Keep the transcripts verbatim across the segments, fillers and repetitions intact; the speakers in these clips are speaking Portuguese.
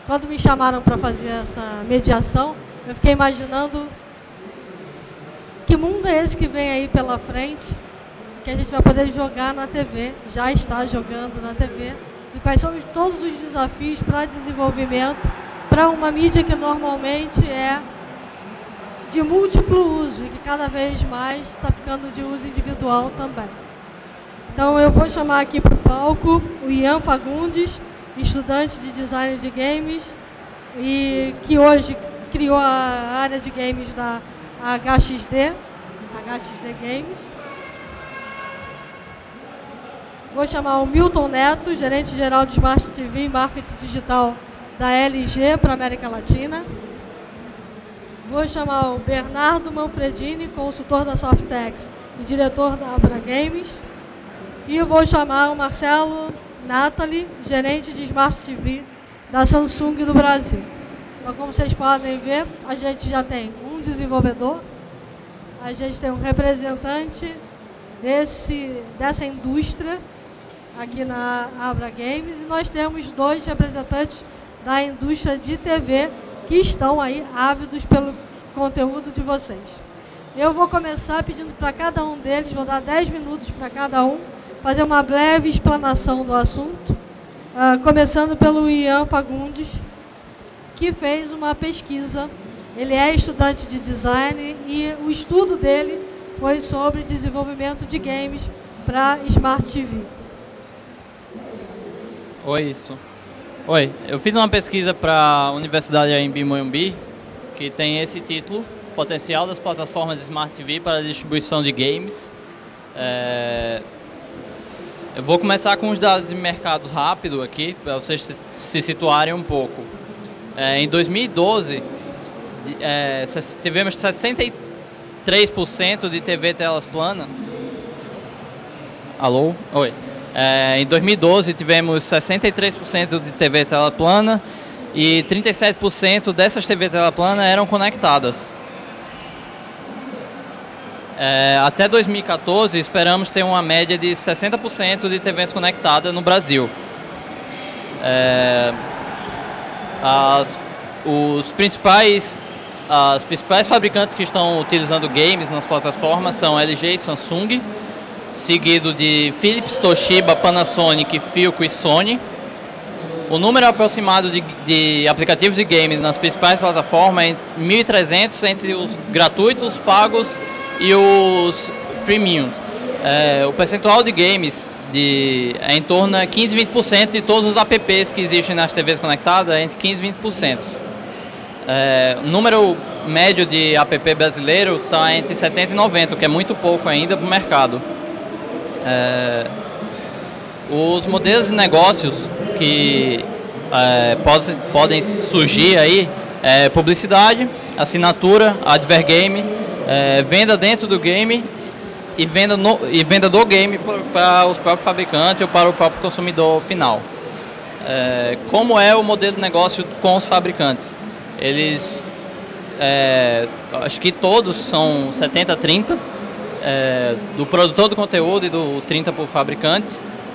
quando me chamaram para fazer essa mediação, eu fiquei imaginando que mundo é esse que vem aí pela frente, que a gente vai poder jogar na T V, já está jogando na T V, e quais são os, todos os desafios para desenvolvimento para uma mídia que normalmente é de múltiplo uso e que cada vez mais está ficando de uso individual também. Então eu vou chamar aqui para o palco o Ian Fagundes, estudante de design de games, e que hoje criou a área de games da H X D, H X D Games. Vou chamar o Milton Neto, gerente-geral de Smart T V e Marketing Digital da L G para a América Latina. Vou chamar o Bernardo Manfredini, consultor da Softex e diretor da Abra Games. E eu vou chamar o Marcelo Natali, gerente de Smart T V da Samsung do Brasil. Então, como vocês podem ver, a gente já tem um desenvolvedor, a gente tem um representante desse, dessa indústria aqui na Abra Games, e nós temos dois representantes da indústria de T V que estão aí ávidos pelo conteúdo de vocês. Eu vou começar pedindo para cada um deles, vou dar dez minutos para cada um, fazer uma breve explanação do assunto, uh, começando pelo Ian Fagundes, que fez uma pesquisa. Ele é estudante de design e o estudo dele foi sobre desenvolvimento de games para Smart T V. Oi, isso. Oi, eu fiz uma pesquisa para a Universidade A M B Morumbi, que tem esse título, Potencial das plataformas de Smart T V para a distribuição de games. É... Eu vou começar com os dados de mercado rápido aqui, para vocês se situarem um pouco. É, em dois mil e doze, é, tivemos sessenta e três por cento de T V telas planas. Alô? Oi. É, em dois mil e doze, tivemos sessenta e três por cento de T V tela plana e trinta e sete por cento dessas T V tela plana eram conectadas. É, até dois mil e quatorze, esperamos ter uma média de sessenta por cento de T Vs conectadas no Brasil. É, as, os principais, as principais fabricantes que estão utilizando games nas plataformas são L G e Samsung, seguido de Philips, Toshiba, Panasonic, Philco e Sony. O número aproximado de, de aplicativos de games nas principais plataformas é mil e trezentos entre os gratuitos, pagos e os freemium. É, o percentual de games de, é em torno de quinze a vinte por cento de todos os apps que existem nas T Vs conectadas, é entre quinze e vinte por cento. É, o número médio de app brasileiro está entre setenta e noventa, o que é muito pouco ainda para o mercado. É, os modelos de negócios que é, pode, podem surgir aí é publicidade, assinatura, advergame, é, venda dentro do game e venda, no, e venda do game para os próprios fabricantes ou para o próprio consumidor final. É, como é o modelo de negócio com os fabricantes? Eles, é, acho que todos são setenta a trinta, é, do produtor do conteúdo e do trinta por fabricante.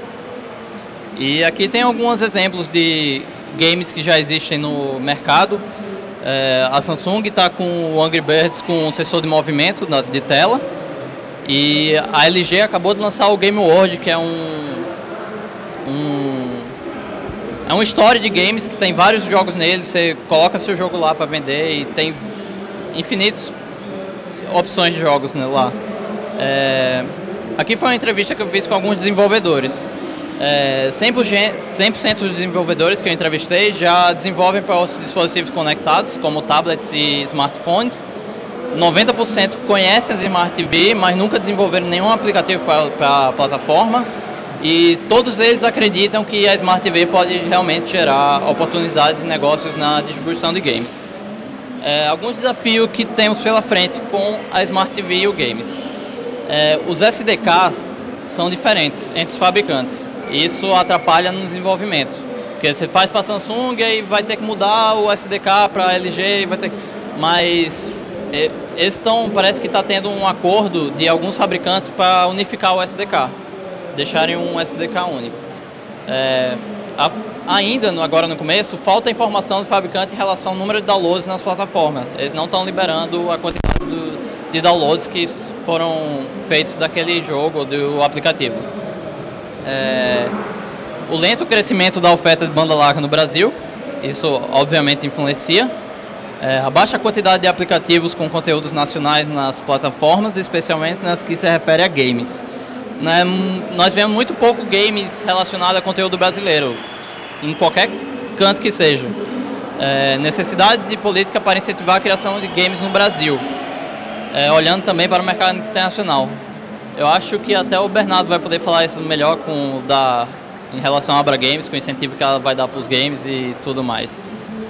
E aqui tem alguns exemplos de games que já existem no mercado. É, a Samsung está com o Angry Birds com um sensor de movimento na, de tela. E a L G acabou de lançar o Game World, que é um, um é uma história de games que tem vários jogos nele. Você coloca seu jogo lá para vender e tem infinitas opções de jogos lá. É, aqui foi uma entrevista que eu fiz com alguns desenvolvedores. É, cem por cento dos desenvolvedores que eu entrevistei já desenvolvem para os dispositivos conectados, como tablets e smartphones. noventa por cento conhecem as Smart T V, mas nunca desenvolveram nenhum aplicativo para a plataforma. E todos eles acreditam que a Smart T V pode realmente gerar oportunidades de negócios na distribuição de games. É, alguns desafios que temos pela frente com a Smart T V e o games. É, os S D Ks são diferentes entre os fabricantes. Isso atrapalha no desenvolvimento, porque você faz para a Samsung e vai ter que mudar o S D K para a L G, vai ter... mas é, eles estão, parece que está tendo um acordo de alguns fabricantes para unificar o S D K, deixarem um S D K único. É, a, ainda, no, agora no começo, falta informação do fabricante em relação ao número de downloads nas plataformas. Eles não estão liberando a quantidade do, de downloads que foram feitos daquele jogo ou do aplicativo. É, o lento crescimento da oferta de banda larga no Brasil, isso obviamente influencia. É, a baixa quantidade de aplicativos com conteúdos nacionais nas plataformas, especialmente nas que se refere a games. Né, nós vemos muito pouco games relacionados a conteúdo brasileiro, em qualquer canto que seja. É, necessidade de política para incentivar a criação de games no Brasil, é, olhando também para o mercado internacional. Eu acho que até o Bernardo vai poder falar isso melhor com, da, em relação à Abra Games, com o incentivo que ela vai dar para os games e tudo mais.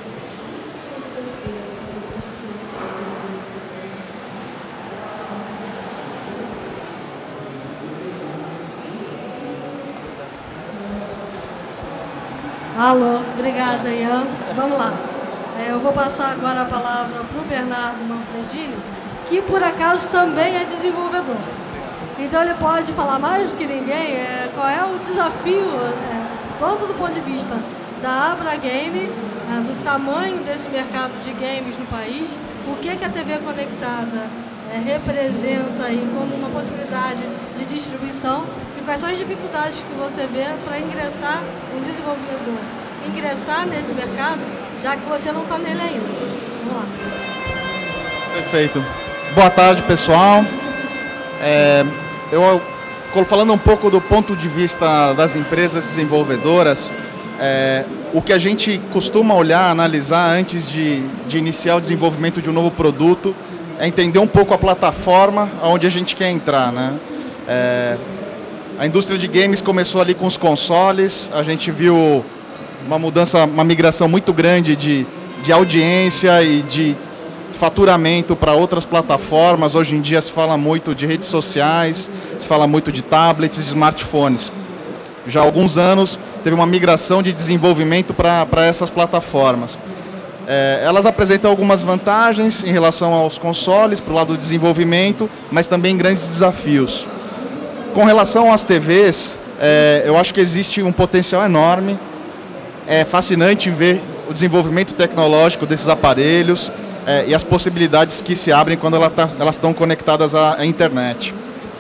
Alô, obrigada, Ian. Vamos lá. É, eu vou passar agora a palavra para o Bernardo Manfredini, que por acaso também é desenvolvedor. Então ele pode falar mais do que ninguém é, qual é o desafio, é, todo do ponto de vista da Abra Game, é, do tamanho desse mercado de games no país, o que, que a T V conectada é, representa aí como uma possibilidade de distribuição e quais são as dificuldades que você vê para ingressar um desenvolvedor, ingressar nesse mercado, já que você não está nele ainda. Vamos lá. Perfeito. Boa tarde, pessoal. É, eu, falando um pouco do ponto de vista das empresas desenvolvedoras, é, o que a gente costuma olhar, analisar antes de, de iniciar o desenvolvimento de um novo produto é entender um pouco a plataforma onde a gente quer entrar, né? É, a indústria de games começou ali com os consoles, a gente viu uma mudança, uma migração muito grande de, de audiência e de faturamento para outras plataformas. Hoje em dia se fala muito de redes sociais, se fala muito de tablets, de smartphones. Já há alguns anos teve uma migração de desenvolvimento para para essas plataformas. É, elas apresentam algumas vantagens em relação aos consoles, para o lado do desenvolvimento, mas também grandes desafios. Com relação às T Vs, é, eu acho que existe um potencial enorme. É fascinante ver o desenvolvimento tecnológico desses aparelhos é, e as possibilidades que se abrem quando ela tá, elas estão conectadas à, à internet.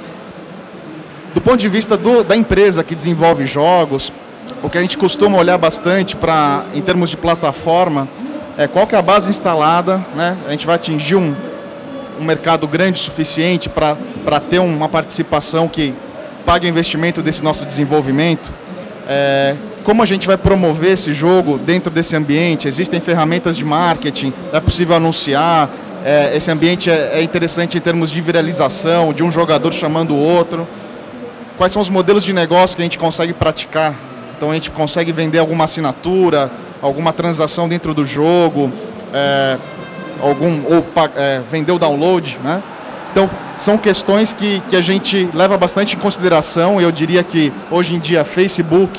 Do ponto de vista do, da empresa que desenvolve jogos, o que a gente costuma olhar bastante pra, em termos de plataforma é qual que é a base instalada, né? A gente vai atingir um, um mercado grande o suficiente para ter uma participação que pague o investimento desse nosso desenvolvimento. É, como a gente vai promover esse jogo dentro desse ambiente? Existem ferramentas de marketing, é possível anunciar, é, esse ambiente é, é interessante em termos de viralização, de um jogador chamando o outro. Quais são os modelos de negócio que a gente consegue praticar? Então a gente consegue vender alguma assinatura, alguma transação dentro do jogo, é, algum, ou é, vender o download, né? Então são questões que, que a gente leva bastante em consideração. Eu diria que hoje em dia Facebook,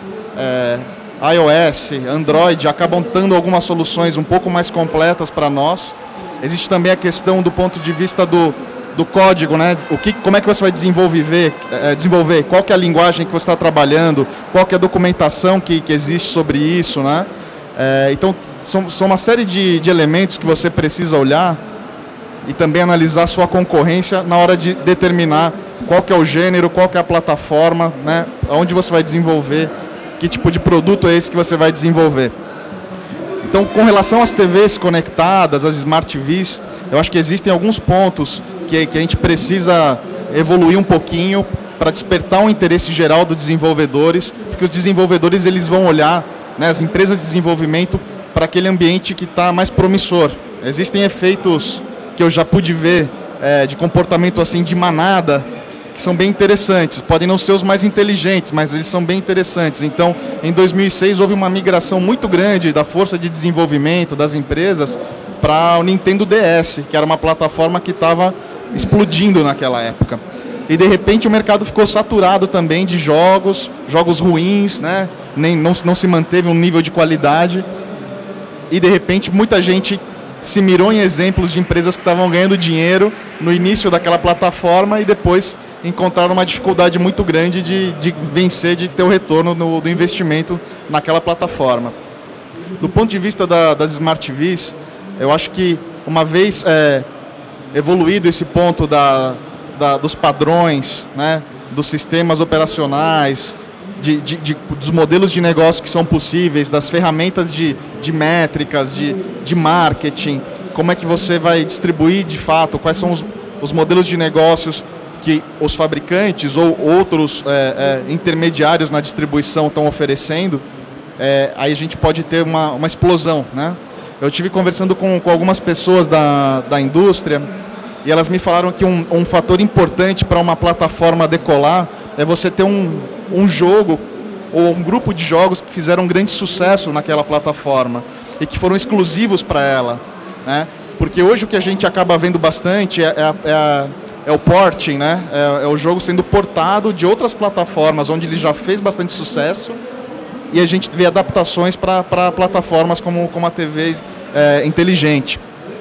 é, iOS, Android acabam dando algumas soluções um pouco mais completas para nós. Existe também a questão do ponto de vista do do código, né? O que, como é que você vai desenvolver, é, desenvolver, qual que é a linguagem que você está trabalhando, qual que é a documentação que, que existe sobre isso, né? É, então, são, são uma série de, de elementos que você precisa olhar e também analisar a sua concorrência na hora de determinar qual que é o gênero, qual que é a plataforma, né? Onde você vai desenvolver, que tipo de produto é esse que você vai desenvolver. Então, com relação às T Vs conectadas, às Smart T Vs, eu acho que existem alguns pontos que, que a gente precisa evoluir um pouquinho para despertar um interesse geral dos desenvolvedores, porque os desenvolvedores eles vão olhar, né, as empresas de desenvolvimento, para aquele ambiente que está mais promissor. Existem efeitos que eu já pude ver é, de comportamento assim de manada, que são bem interessantes. Podem não ser os mais inteligentes, mas eles são bem interessantes. Então, em dois mil e seis, houve uma migração muito grande da força de desenvolvimento das empresas para o Nintendo D S, que era uma plataforma que estava explodindo naquela época. E, de repente, o mercado ficou saturado também de jogos, jogos ruins, né? Nem, não, não se manteve um nível de qualidade. E, de repente, muita gente se mirou em exemplos de empresas que estavam ganhando dinheiro no início daquela plataforma e depois encontraram uma dificuldade muito grande de, de vencer, de ter o retorno no, do investimento naquela plataforma. Do ponto de vista da, das Smart T Vs, eu acho que uma vez é, evoluído esse ponto da, da, dos padrões, né, dos sistemas operacionais, de, de, de, dos modelos de negócio que são possíveis, das ferramentas de, de métricas, de, de marketing, como é que você vai distribuir de fato, quais são os, os modelos de negócios que os fabricantes ou outros é, é, intermediários na distribuição estão oferecendo, é, aí a gente pode ter uma, uma explosão, né? Eu estive conversando com, com algumas pessoas da, da indústria e elas me falaram que um, um fator importante para uma plataforma decolar é você ter um, um jogo ou um grupo de jogos que fizeram um grande sucesso naquela plataforma e que foram exclusivos para ela, né? Porque hoje o que a gente acaba vendo bastante é, é, é, a, é o porting, né? É, é o jogo sendo portado de outras plataformas onde ele já fez bastante sucesso e a gente vê adaptações para plataformas como, como a T V é, inteligente.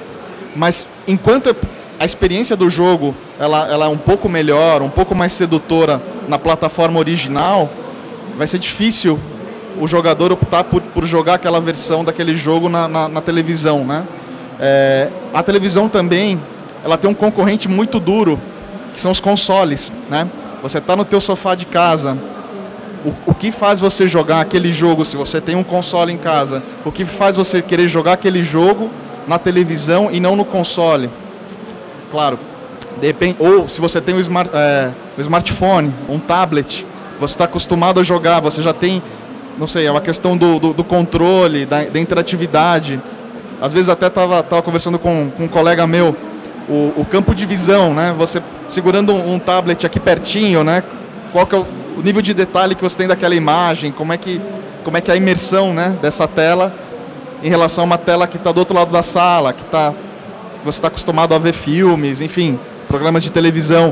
Mas enquanto a experiência do jogo ela, ela é um pouco melhor, um pouco mais sedutora na plataforma original, vai ser difícil o jogador optar por, por jogar aquela versão daquele jogo na, na, na televisão, né? É, a televisão também ela tem um concorrente muito duro, que são os consoles, né? Você está no teu sofá de casa, o, o que faz você jogar aquele jogo, se você tem um console em casa, o que faz você querer jogar aquele jogo na televisão e não no console? Claro, depende, ou se você tem um, smart, é, um smartphone, um tablet, você está acostumado a jogar, você já tem, não sei, é uma questão do, do, do controle, da, da interatividade. Às vezes até estava tava conversando com, com um colega meu, o, o campo de visão, né? Você segurando um, um tablet aqui pertinho, né? Qual que é o, o nível de detalhe que você tem daquela imagem, como é que, como é, que é a imersão, né, dessa tela em relação a uma tela que está do outro lado da sala, que tá, você está acostumado a ver filmes, enfim, programas de televisão.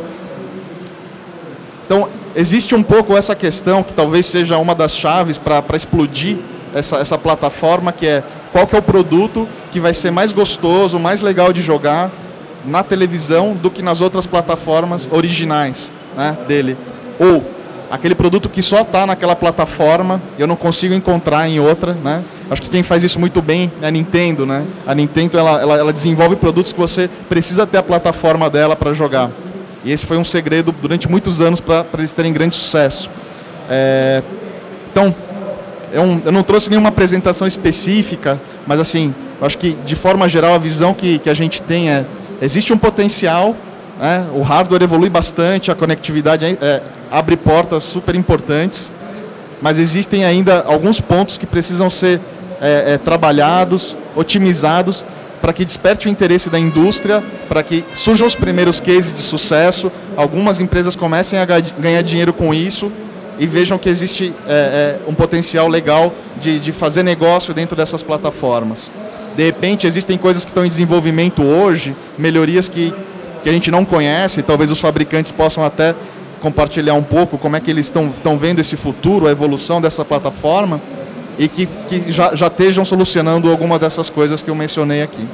Então, existe um pouco essa questão, que talvez seja uma das chaves para explodir essa, essa plataforma, que é qual que é o produto que vai ser mais gostoso, mais legal de jogar na televisão do que nas outras plataformas originais, né, dele. Ou aquele produto que só está naquela plataforma, eu não consigo encontrar em outra, né? Acho que quem faz isso muito bem é a Nintendo, né? A Nintendo ela, ela, ela desenvolve produtos que você precisa ter a plataforma dela para jogar. E esse foi um segredo durante muitos anos para eles terem grande sucesso. É, então, eu, eu não trouxe nenhuma apresentação específica, mas assim, eu acho que de forma geral a visão que, que a gente tem é, existe um potencial, né? O hardware evolui bastante, a conectividade é, é, abre portas super importantes, mas existem ainda alguns pontos que precisam ser é, é, trabalhados, otimizados, para que desperte o interesse da indústria, para que surjam os primeiros cases de sucesso, algumas empresas comecem a ganhar dinheiro com isso e vejam que existe é, é, um potencial legal de, de fazer negócio dentro dessas plataformas. De repente, existem coisas que estão em desenvolvimento hoje, melhorias que, que a gente não conhece, talvez os fabricantes possam até compartilhar um pouco como é que eles estão estão vendo esse futuro, a evolução dessa plataforma, e que, que já, já estejam solucionando alguma dessas coisas que eu mencionei aqui.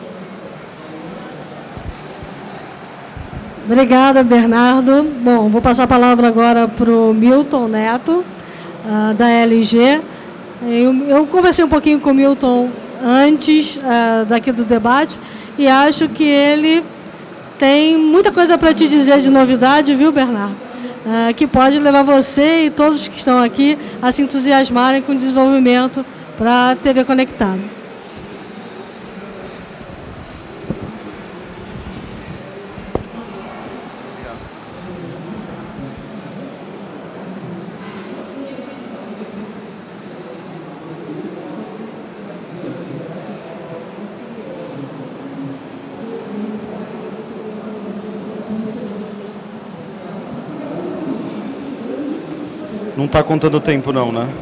Obrigada, Bernardo. Bom, vou passar a palavra agora para o Milton Neto, uh, da L G. Eu, eu conversei um pouquinho com o Milton antes uh, daqui do debate e acho que ele tem muita coisa para te dizer de novidade, viu, Bernardo? Uh, que pode levar você e todos que estão aqui a se entusiasmarem com o desenvolvimento para a T V conectada. Não está contando o tempo não, né?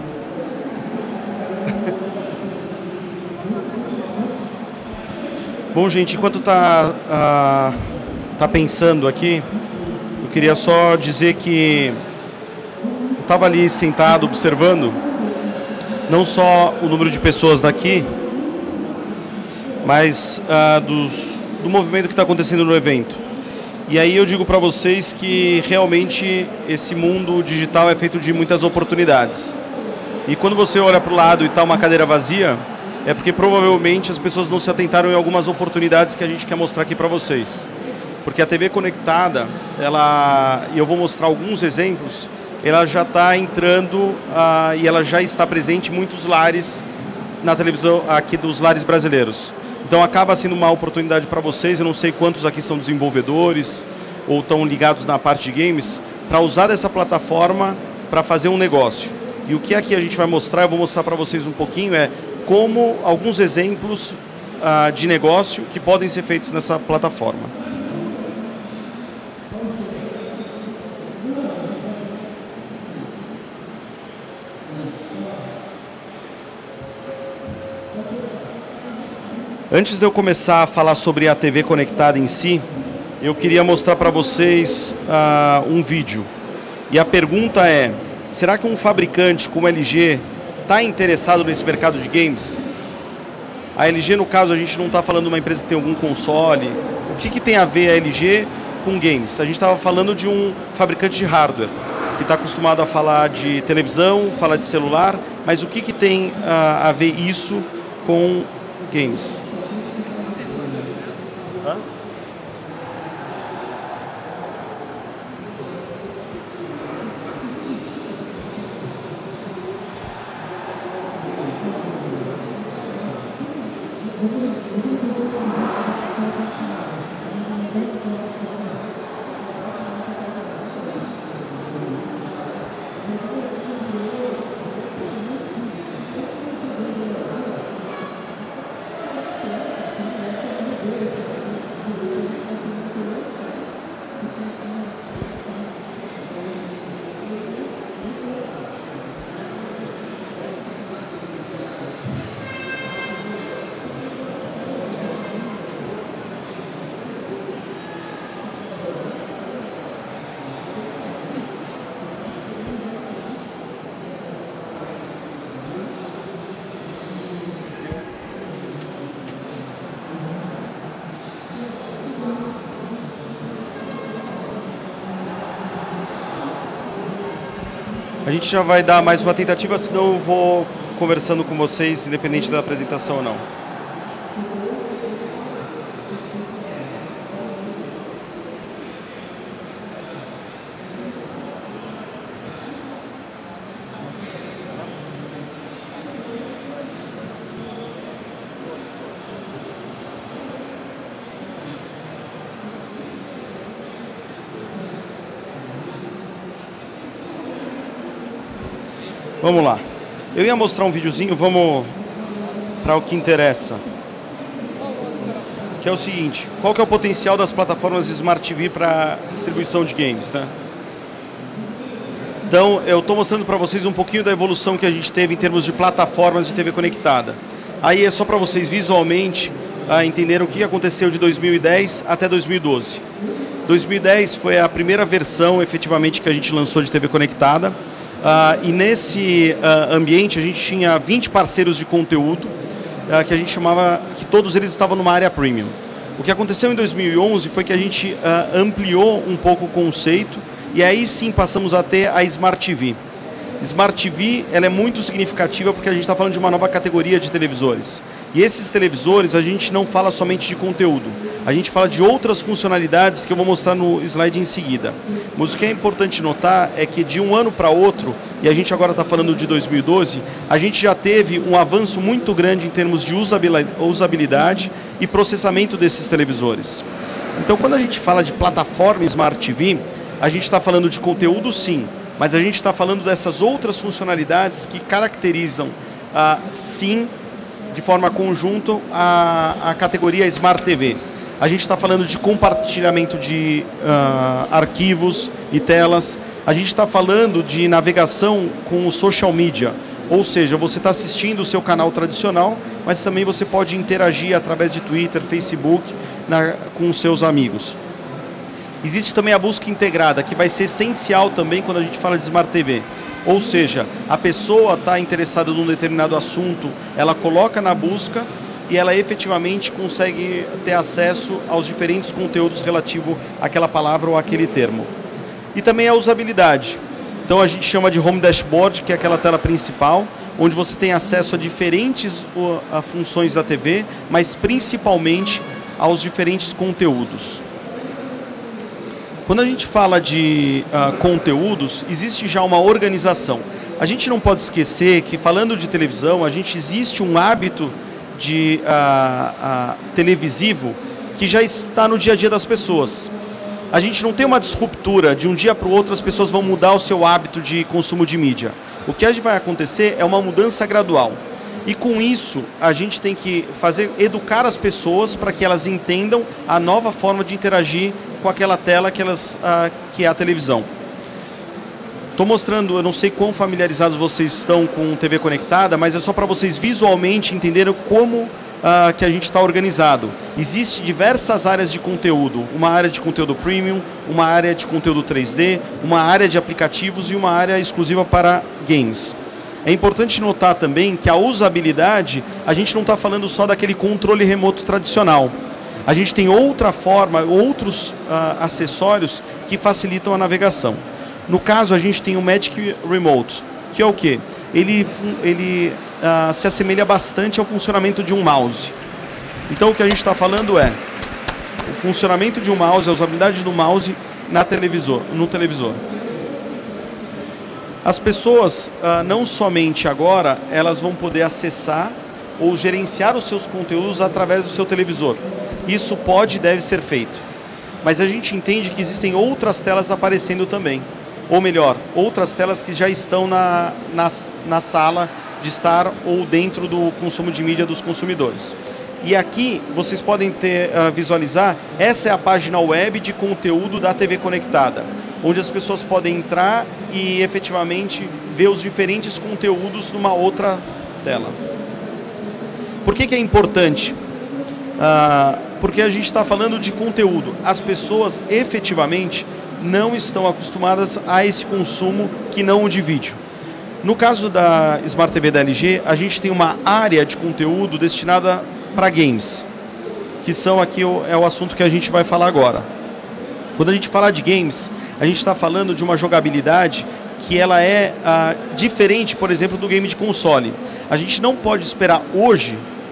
Bom, gente, enquanto está uh, tá pensando aqui, eu queria só dizer que eu estava ali sentado observando não só o número de pessoas daqui, mas uh, dos, do movimento que está acontecendo no evento. E aí eu digo para vocês que realmente esse mundo digital é feito de muitas oportunidades. E quando você olha para o lado e está uma cadeira vazia, é porque provavelmente as pessoas não se atentaram em algumas oportunidades que a gente quer mostrar aqui para vocês. Porque a T V conectada, ela, e eu vou mostrar alguns exemplos, ela já está entrando uh, e ela já está presente em muitos lares na televisão aqui dos lares brasileiros. Então acaba sendo uma oportunidade para vocês, eu não sei quantos aqui são desenvolvedores ou estão ligados na parte de games, para usar dessa plataforma para fazer um negócio. E o que aqui a gente vai mostrar, eu vou mostrar para vocês um pouquinho, é como alguns exemplos uh, de negócio que podem ser feitos nessa plataforma. Antes de eu começar a falar sobre a T V conectada em si, eu queria mostrar para vocês uh, um vídeo. E a pergunta é, será que um fabricante como a L G está interessado nesse mercado de games? A L G, no caso, a gente não está falando de uma empresa que tem algum console. O que, que tem a ver a L G com games? A gente estava falando de um fabricante de hardware, que está acostumado a falar de televisão, falar de celular, mas o que, que tem uh, a ver isso com games? Hã? A gente já vai dar mais uma tentativa, senão eu vou conversando com vocês, independente da apresentação ou não. Vamos lá. Eu ia mostrar um videozinho, vamos para o que interessa. Que é o seguinte, qual que é o potencial das plataformas Smart T V para distribuição de games, né? Então, eu estou mostrando para vocês um pouquinho da evolução que a gente teve em termos de plataformas de T V conectada. Aí é só para vocês visualmente uh, entenderem o que aconteceu de dois mil e dez até dois mil e doze. dois mil e dez foi a primeira versão, efetivamente, que a gente lançou de T V conectada. Uh, e nesse uh, ambiente a gente tinha vinte parceiros de conteúdo uh, que a gente chamava, que todos eles estavam numa área premium. O que aconteceu em dois mil e onze foi que a gente uh, ampliou um pouco o conceito e aí sim passamos a ter a Smart T V. Smart T V ela é muito significativa porque a gente está falando de uma nova categoria de televisores. E esses televisores a gente não fala somente de conteúdo, a gente fala de outras funcionalidades que eu vou mostrar no slide em seguida. Mas o que é importante notar é que de um ano para outro, e a gente agora está falando de dois mil e doze, a gente já teve um avanço muito grande em termos de usabilidade e processamento desses televisores. Então quando a gente fala de plataforma Smart T V, a gente está falando de conteúdo sim, mas a gente está falando dessas outras funcionalidades que caracterizam, ah, sim, de forma conjunta, a, a categoria Smart T V. A gente está falando de compartilhamento de uh, arquivos e telas. A gente está falando de navegação com o social media. Ou seja, você está assistindo o seu canal tradicional, mas também você pode interagir através de Twitter, Facebook, na, com os seus amigos. Existe também a busca integrada, que vai ser essencial também quando a gente fala de Smart T V. Ou seja, a pessoa está interessada num determinado assunto, ela coloca na busca e ela efetivamente consegue ter acesso aos diferentes conteúdos relativos àquela palavra ou àquele termo. E também a usabilidade. Então a gente chama de Home Dashboard, que é aquela tela principal, onde você tem acesso a diferentes uh, a funções da T V, mas principalmente aos diferentes conteúdos. Quando a gente fala de uh, conteúdos, existe já uma organização. A gente não pode esquecer que, falando de televisão, a gente existe um hábito de uh, uh, televisivo que já está no dia a dia das pessoas. A gente não tem uma disruptura, de um dia para o outro as pessoas vão mudar o seu hábito de consumo de mídia. O que vai acontecer é uma mudança gradual. E com isso, a gente tem que fazer, educar as pessoas para que elas entendam a nova forma de interagir com aquela tela que, elas, uh, que é a televisão. Estou mostrando, eu não sei quão familiarizados vocês estão com T V conectada, mas é só para vocês visualmente entenderem como uh, que a gente está organizado. Existem diversas áreas de conteúdo, uma área de conteúdo premium, uma área de conteúdo três D, uma área de aplicativos e uma área exclusiva para games. É importante notar também que a usabilidade, a gente não está falando só daquele controle remoto tradicional. A gente tem outra forma, outros uh, acessórios que facilitam a navegação. No caso, a gente tem o Magic Remote, que é o quê? Ele, ele uh, se assemelha bastante ao funcionamento de um mouse. Então, o que a gente está falando é o funcionamento de um mouse, a usabilidade do mouse na televisor, no televisor. As pessoas, uh, não somente agora, elas vão poder acessar ou gerenciar os seus conteúdos através do seu televisor. Isso pode e deve ser feito. Mas a gente entende que existem outras telas aparecendo também. Ou melhor, outras telas que já estão na, na, na sala de estar ou dentro do consumo de mídia dos consumidores. E aqui vocês podem ter, uh, visualizar, essa é a página web de conteúdo da T V conectada, onde as pessoas podem entrar e efetivamente ver os diferentes conteúdos numa outra tela. Por que que é importante? Uh, porque a gente está falando de conteúdo. As pessoas efetivamente não estão acostumadas a esse consumo que não o de vídeo. No caso da Smart T V da L G, a gente tem uma área de conteúdo destinada para games, que são aqui o, é o assunto que a gente vai falar agora. Quando a gente fala de games, a gente está falando de uma jogabilidade que ela é ah, diferente, por exemplo, do game de console. A gente não pode esperar hoje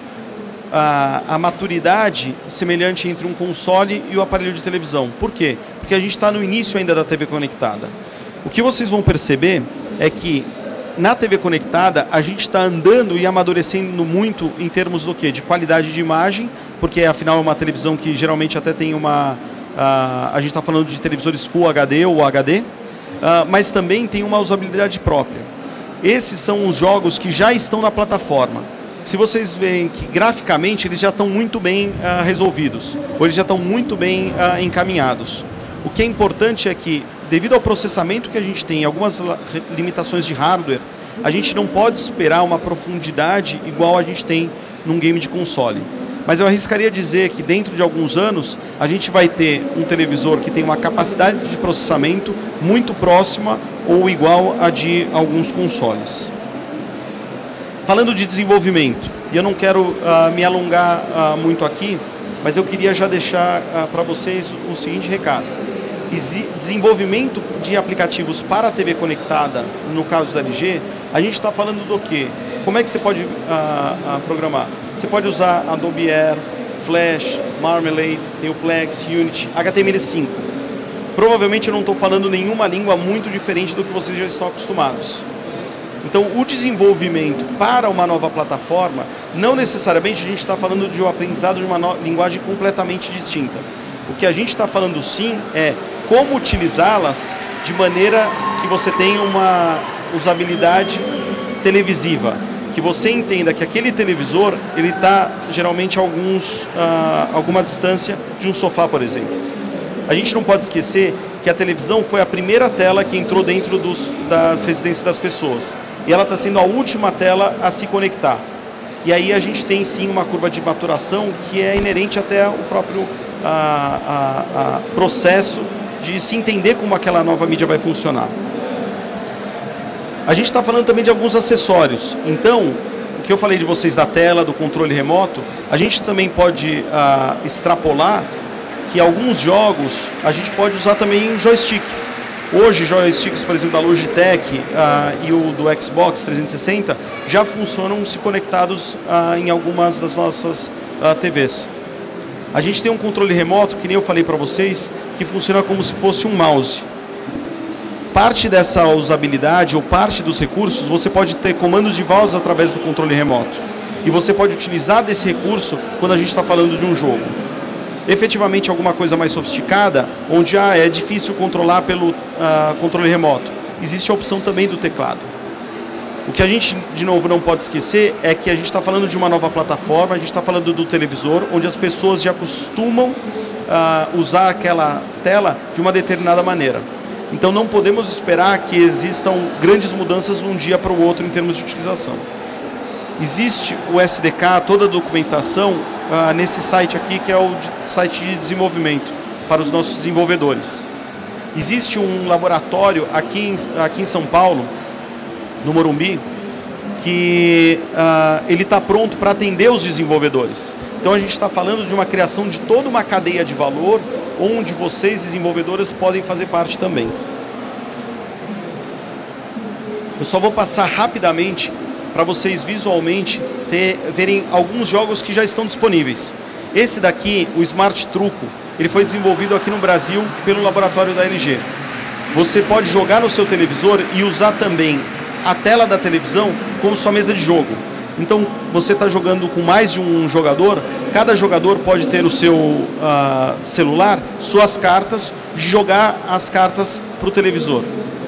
a, a maturidade semelhante entre um console e o aparelho de televisão. Por quê? Porque a gente está no início ainda da T V conectada. O que vocês vão perceber é que na T V conectada a gente está andando e amadurecendo muito em termos do quê? De qualidade de imagem, porque afinal é uma televisão que geralmente até tem uma... Uh, a gente está falando de televisores Full H D ou H D, uh, mas também tem uma usabilidade própria. Esses são os jogos que já estão na plataforma. Se vocês veem que graficamente eles já estão muito bem uh, resolvidos, ou eles já estão muito bem uh, encaminhados. O que é importante é que, devido ao processamento que a gente tem, algumas limitações de hardware, a gente não pode esperar uma profundidade igual a gente tem num game de console. Mas eu arriscaria dizer que dentro de alguns anos a gente vai ter um televisor que tem uma capacidade de processamento muito próxima ou igual a de alguns consoles. Falando de desenvolvimento, e eu não quero uh, me alongar uh, muito aqui, mas eu queria já deixar uh, para vocês o seguinte recado. Exi- desenvolvimento de aplicativos para a T V conectada, no caso da L G, a gente está falando do quê? Como é que você pode uh, uh, programar? Você pode usar Adobe Air, Flash, Marmalade, tem o Plex, Unity, H T M L cinco. Provavelmente eu não estou falando nenhuma língua muito diferente do que vocês já estão acostumados. Então, o desenvolvimento para uma nova plataforma, não necessariamente a gente está falando de um aprendizado de uma no- linguagem completamente distinta. O que a gente está falando sim é como utilizá-las de maneira que você tenha uma usabilidade televisiva, que você entenda que aquele televisor ele está geralmente a alguns, uh, alguma distância de um sofá, por exemplo. A gente não pode esquecer que a televisão foi a primeira tela que entrou dentro dos, das residências das pessoas. E ela está sendo a última tela a se conectar. E aí a gente tem sim uma curva de maturação que é inerente até o próprio uh, uh, uh, processo de se entender como aquela nova mídia vai funcionar. A gente está falando também de alguns acessórios. Então, o que eu falei de vocês da tela, do controle remoto, a gente também pode uh, extrapolar que alguns jogos a gente pode usar também o joystick. Hoje, joysticks, por exemplo, da Logitech uh, e o do Xbox trezentos e sessenta já funcionam se conectados uh, em algumas das nossas uh, T Vs. A gente tem um controle remoto, que nem eu falei para vocês, que funciona como se fosse um mouse. Parte dessa usabilidade ou parte dos recursos, você pode ter comandos de voz através do controle remoto. E você pode utilizar desse recurso quando a gente está falando de um jogo. Efetivamente, alguma coisa mais sofisticada, onde já é difícil controlar pelo uh, controle remoto. Existe a opção também do teclado. O que a gente, de novo, não pode esquecer é que a gente está falando de uma nova plataforma, a gente está falando do televisor, onde as pessoas já costumam uh, usar aquela tela de uma determinada maneira. Então não podemos esperar que existam grandes mudanças de um dia para o outro em termos de utilização. Existe o S D K, toda a documentação uh, nesse site aqui, que é o de, site de desenvolvimento para os nossos desenvolvedores. Existe um laboratório aqui em, aqui em São Paulo, no Morumbi, que uh, ele está pronto para atender os desenvolvedores. Então a gente está falando de uma criação de toda uma cadeia de valor, onde vocês, desenvolvedores, podem fazer parte também. Eu só vou passar rapidamente para vocês visualmente ter, verem alguns jogos que já estão disponíveis. Esse daqui, o Smart Truco, ele foi desenvolvido aqui no Brasil pelo laboratório da L G. Você pode jogar no seu televisor e usar também a tela da televisão como sua mesa de jogo. Então, você está jogando com mais de um jogador, cada jogador pode ter o seu uh, celular, suas cartas, jogar as cartas para o televisor.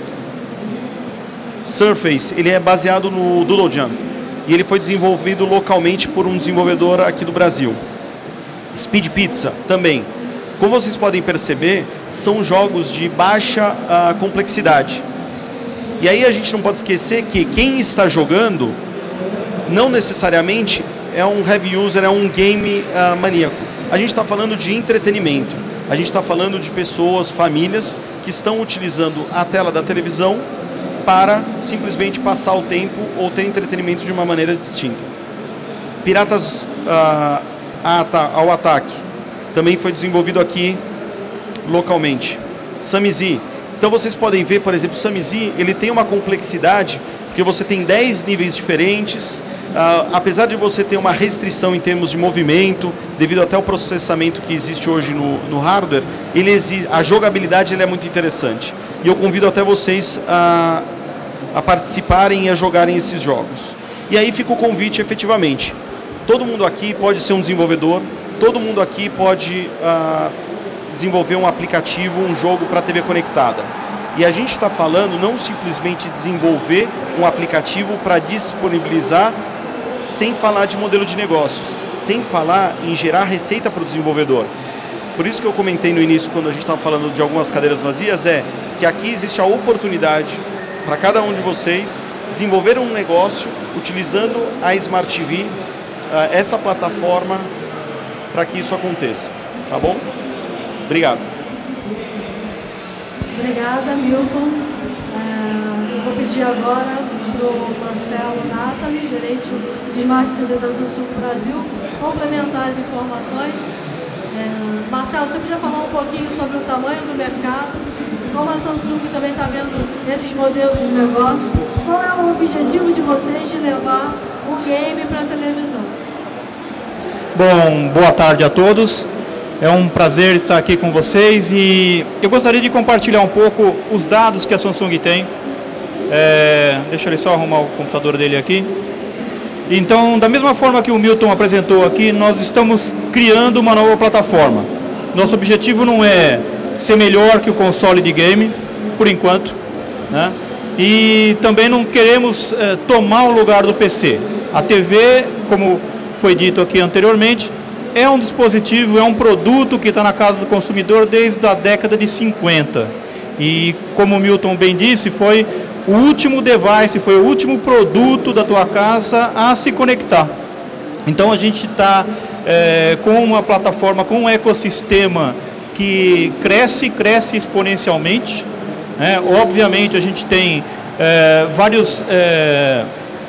Surface, ele é baseado no Doodle Jump e ele foi desenvolvido localmente por um desenvolvedor aqui do Brasil. Speed Pizza também. Como vocês podem perceber, são jogos de baixa uh, complexidade. E aí a gente não pode esquecer que quem está jogando não necessariamente é um heavy user, é um game uh, maníaco. A gente está falando de entretenimento. A gente está falando de pessoas, famílias, que estão utilizando a tela da televisão para simplesmente passar o tempo ou ter entretenimento de uma maneira distinta. Piratas uh, ao Ataque também foi desenvolvido aqui localmente. Samizi. Então vocês podem ver, por exemplo, o Samizi, ele tem uma complexidade, porque você tem dez níveis diferentes, uh, apesar de você ter uma restrição em termos de movimento, devido até ao processamento que existe hoje no, no hardware, ele exi a jogabilidade ele é muito interessante. E eu convido até vocês a, a participarem e a jogarem esses jogos. E aí fica o convite, efetivamente. Todo mundo aqui pode ser um desenvolvedor, todo mundo aqui pode uh, desenvolver um aplicativo, um jogo para T V conectada. E a gente está falando não simplesmente desenvolver um aplicativo para disponibilizar, sem falar de modelo de negócios, sem falar em gerar receita para o desenvolvedor. Por isso que eu comentei no início, quando a gente estava falando de algumas cadeiras vazias, é que aqui existe a oportunidade para cada um de vocês desenvolver um negócio utilizando a Smart T V, essa plataforma, para que isso aconteça. Tá bom? Obrigado. Obrigada, Milton. Uh, eu vou pedir agora para o Marcelo Natali, gerente de Smart T V da Samsung Brasil, complementar as informações. Uh, Marcelo, você podia falar um pouquinho sobre o tamanho do mercado, como a Samsung também está vendo esses modelos de negócio, qual é o objetivo de vocês de levar o game para a televisão? Bom, boa tarde a todos. É um prazer estar aqui com vocês e eu gostaria de compartilhar um pouco os dados que a Samsung tem. É, deixa ele só arrumar o computador dele aqui. Então, da mesma forma que o Milton apresentou aqui, nós estamos criando uma nova plataforma. Nosso objetivo não é ser melhor que o console de game, por enquanto, né? E também não queremos é, tomar o lugar do P C. A T V, como foi dito aqui anteriormente, é um dispositivo, é um produto que está na casa do consumidor desde a década de cinquenta. E, como o Milton bem disse, foi o último device, foi o último produto da tua casa a se conectar. Então, a gente está é, com uma plataforma, com um ecossistema que cresce, cresce exponencialmente. Né? Obviamente, a gente tem é, vários... É,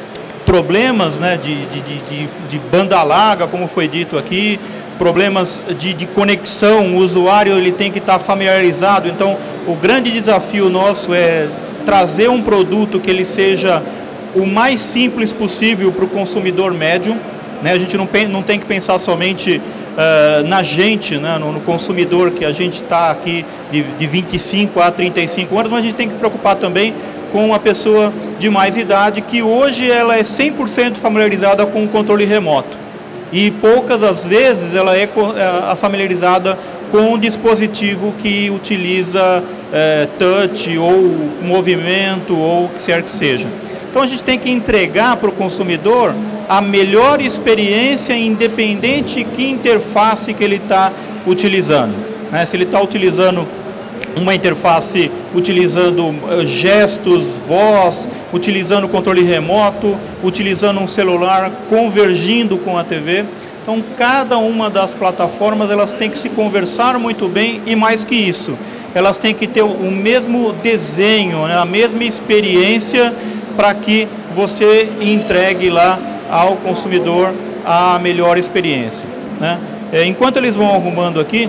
problemas, né, de, de, de, de banda larga, como foi dito aqui, problemas de, de conexão, o usuário ele tem que estar familiarizado. Então, o grande desafio nosso é trazer um produto que ele seja o mais simples possível para o consumidor médio, né? A gente não, não tem que pensar somente uh, na gente, né? no, no consumidor, que a gente está aqui de, de vinte e cinco a trinta e cinco anos, mas a gente tem que preocupar também com uma pessoa de mais idade, que hoje ela é cem por cento familiarizada com o controle remoto. E poucas as vezes ela é familiarizada com um dispositivo que utiliza é, touch ou movimento ou o que quer que seja. Então a gente tem que entregar para o consumidor a melhor experiência, independente que interface que ele está utilizando, né? Se ele está utilizando uma interface utilizando gestos, voz, utilizando controle remoto, utilizando um celular, convergindo com a T V. Então, cada uma das plataformas, elas têm que se conversar muito bem e, mais que isso, elas têm que ter o mesmo desenho, né, a mesma experiência para que você entregue lá ao consumidor a melhor experiência, né? Enquanto eles vão arrumando aqui,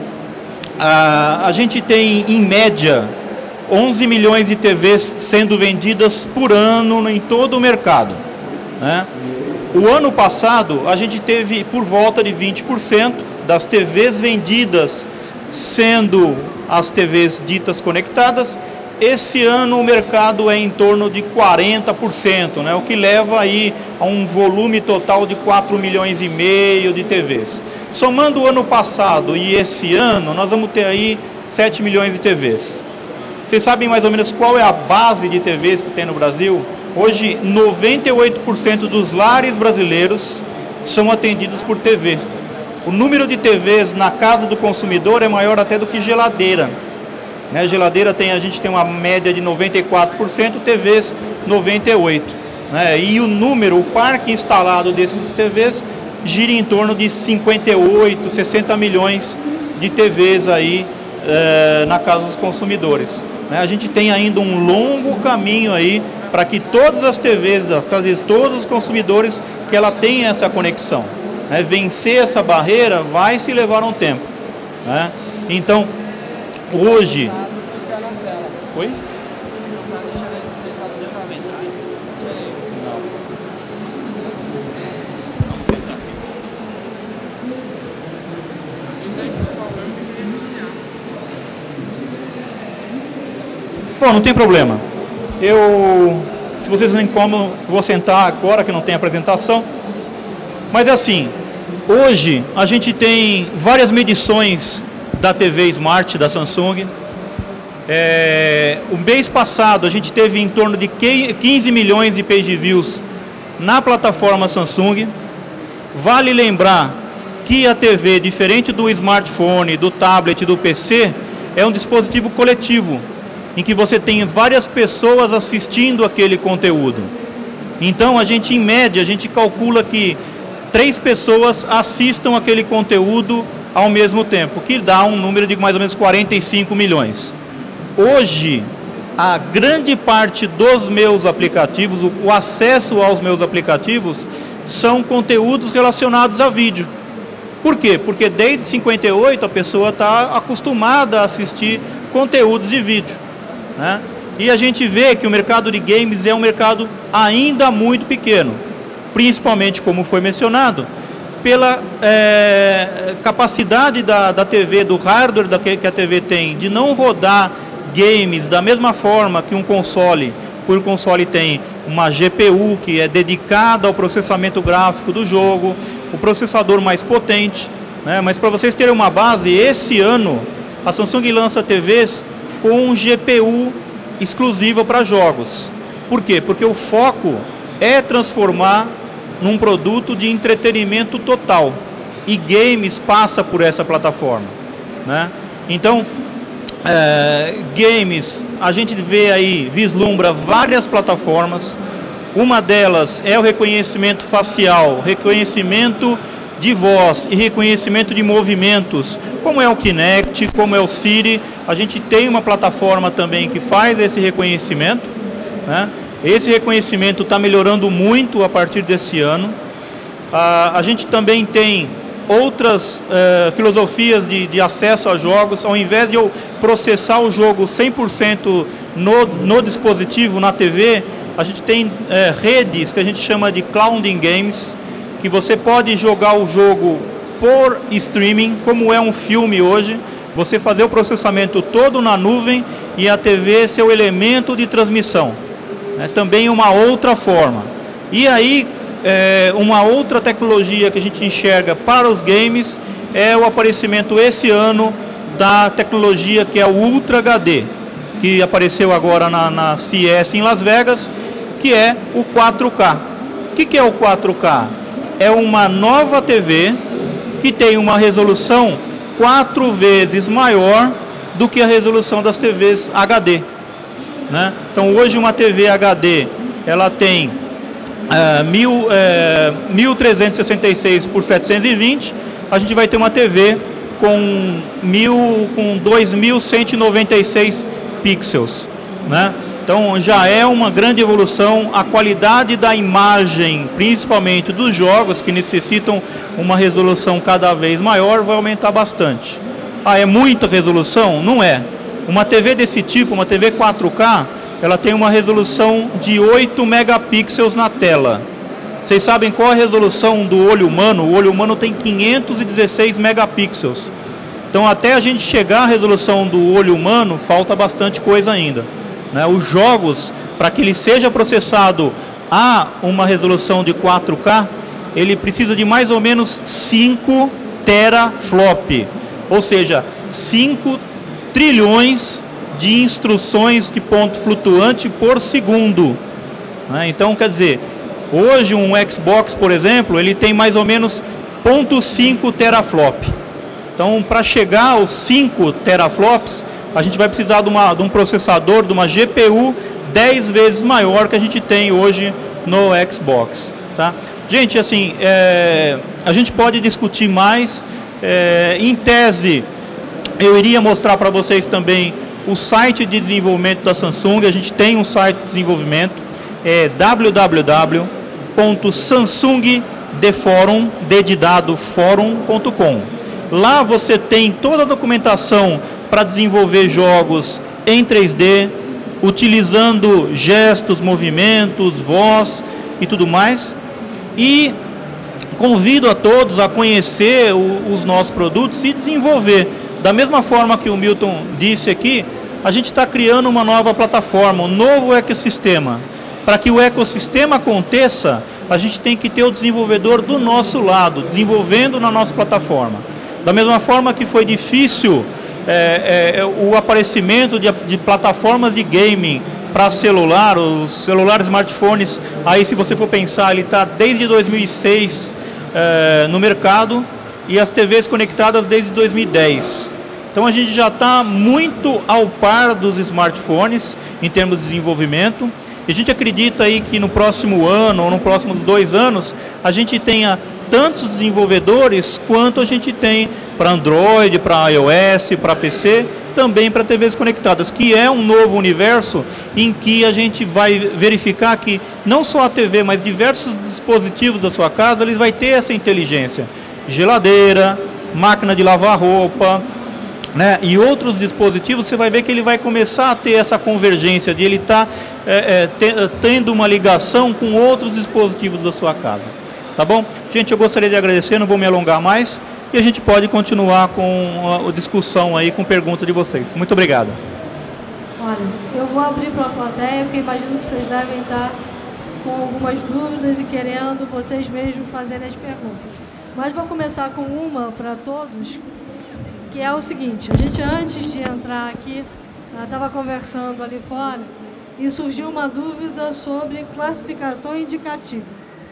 a, a gente tem, em média, onze milhões de T Vs sendo vendidas por ano em todo o mercado, né? O ano passado, a gente teve por volta de vinte por cento das T Vs vendidas sendo as T Vs ditas conectadas. Esse ano o mercado é em torno de quarenta por cento, né? O que leva aí a um volume total de quatro milhões e meio de T Vs. Somando o ano passado e esse ano, nós vamos ter aí sete milhões de T Vs. Vocês sabem mais ou menos qual é a base de T Vs que tem no Brasil? Hoje, noventa e oito por cento dos lares brasileiros são atendidos por T V. O número de T Vs na casa do consumidor é maior até do que geladeira, né? Geladeira tem, a gente tem uma média de noventa e quatro por cento, T Vs noventa e oito por cento, né? E o número, o parque instalado desses T Vs gira em torno de cinquenta e oito, sessenta milhões de T Vs aí eh, na casa dos consumidores, né? A gente tem ainda um longo caminho aí para que todas as T Vs, as casas de todos os consumidores, que ela tenha essa conexão, né? Vencer essa barreira vai se levar um tempo, né? Então, hoje... Oi? Bom, não tem problema. Eu, se vocês não incomodam, vou sentar agora que não tem apresentação. Mas é assim, hoje a gente tem várias medições da T V Smart da Samsung. É, o mês passado a gente teve em torno de quinze milhões de page views na plataforma Samsung. Vale lembrar que a T V, diferente do smartphone, do tablet, do P C, é um dispositivo coletivo, em que você tem várias pessoas assistindo aquele conteúdo. Então, a gente, em média, a gente calcula que três pessoas assistam aquele conteúdo ao mesmo tempo, que dá um número de mais ou menos quarenta e cinco milhões. Hoje, a grande parte dos meus aplicativos, o acesso aos meus aplicativos, são conteúdos relacionados a vídeo. Por quê? Porque desde cinquenta e oito a pessoa está acostumada a assistir conteúdos de vídeo, né? E a gente vê que o mercado de games é um mercado ainda muito pequeno, principalmente, como foi mencionado, pela é, capacidade da, da T V, do hardware da que, que a T V tem, de não rodar games da mesma forma que um console. O console tem uma G P U que é dedicada ao processamento gráfico do jogo, o processador mais potente, né? Mas para vocês terem uma base, esse ano a Samsung lança T Vs com G P U exclusiva para jogos. Por quê? Porque o foco é transformar num produto de entretenimento total, e games passa por essa plataforma, né? Então, é, games, a gente vê aí, vislumbra várias plataformas. Uma delas é o reconhecimento facial, reconhecimento de voz e reconhecimento de movimentos, como é o Kinect, como é o Siri. A gente tem uma plataforma também que faz esse reconhecimento, né? Esse reconhecimento está melhorando muito a partir desse ano. Ah, a gente também tem outras eh, filosofias de, de acesso a jogos. Ao invés de eu processar o jogo cem por cento no, no dispositivo, na T V, a gente tem eh, redes que a gente chama de clouding games, que você pode jogar o jogo por streaming, como é um filme hoje, você fazer o processamento todo na nuvem e a T V ser o elemento de transmissão. É também uma outra forma. E aí, é, uma outra tecnologia que a gente enxerga para os games é o aparecimento esse ano da tecnologia que é o Ultra H D, que apareceu agora na, na C E S em Las Vegas, que é o quatro K. O que, que é o quatro K? É uma nova T V que tem uma resolução quatro vezes maior do que a resolução das T Vs H D. Né? Então hoje uma T V H D ela tem é, mil, é, mil trezentos e sessenta e seis por setecentos e vinte, a gente vai ter uma T V com, mil, com dois mil cento e noventa e seis pixels. Né? Então já é uma grande evolução. A qualidade da imagem, principalmente dos jogos que necessitam uma resolução cada vez maior, vai aumentar bastante. Ah, é muita resolução? Não é. Uma T V desse tipo, uma T V quatro K, ela tem uma resolução de oito megapixels na tela. Vocês sabem qual é a resolução do olho humano? O olho humano tem quinhentos e dezesseis megapixels. Então até a gente chegar à resolução do olho humano, falta bastante coisa ainda. Né? Os jogos, para que ele seja processado a uma resolução de quatro K, ele precisa de mais ou menos cinco teraflop. Ou seja, cinco trilhões de instruções de ponto flutuante por segundo. Né? Então, quer dizer, hoje um Xbox, por exemplo, ele tem mais ou menos zero ponto cinco teraflop. Então, para chegar aos cinco teraflops, a gente vai precisar de, uma, de um processador, de uma G P U dez vezes maior que a gente tem hoje no Xbox. Tá? Gente, assim, é, a gente pode discutir mais. É, em tese, eu iria mostrar para vocês também o site de desenvolvimento da Samsung. A gente tem um site de desenvolvimento, é w w w ponto samsung de forum, de de dado, forum ponto com. Lá você tem toda a documentação para desenvolver jogos em três D, utilizando gestos, movimentos, voz e tudo mais. E convido a todos a conhecer o, os nossos produtos e desenvolver. Da mesma forma que o Milton disse aqui, a gente está criando uma nova plataforma, um novo ecossistema. Para que o ecossistema aconteça, a gente tem que ter o desenvolvedor do nosso lado, desenvolvendo na nossa plataforma. Da mesma forma que foi difícil é, é, o aparecimento de, de plataformas de gaming para celular, os celulares, smartphones, aí se você for pensar, ele está desde dois mil e seis é, no mercado, e as T Vs conectadas desde dois mil e dez. Então a gente já está muito ao par dos smartphones em termos de desenvolvimento. E a gente acredita aí que no próximo ano ou no próximos dois anos a gente tenha tantos desenvolvedores quanto a gente tem para Android, para iOS, para P C, também para T Vs conectadas, que é um novo universo em que a gente vai verificar que não só a T V, mas diversos dispositivos da sua casa, eles vão ter essa inteligência. Geladeira, máquina de lavar roupa, né, e outros dispositivos, você vai ver que ele vai começar a ter essa convergência de ele estar tá, é, é, tendo uma ligação com outros dispositivos da sua casa. Tá bom? Gente, eu gostaria de agradecer, não vou me alongar mais, e a gente pode continuar com a, a discussão aí, com pergunta de vocês. Muito obrigado. Olha, eu vou abrir para a plateia, porque imagino que vocês devem estar com algumas dúvidas e querendo vocês mesmos fazerem as perguntas. Mas vou começar com uma para todos, que é o seguinte: a gente, antes de entrar aqui, estava conversando ali fora e surgiu uma dúvida sobre classificação indicativa.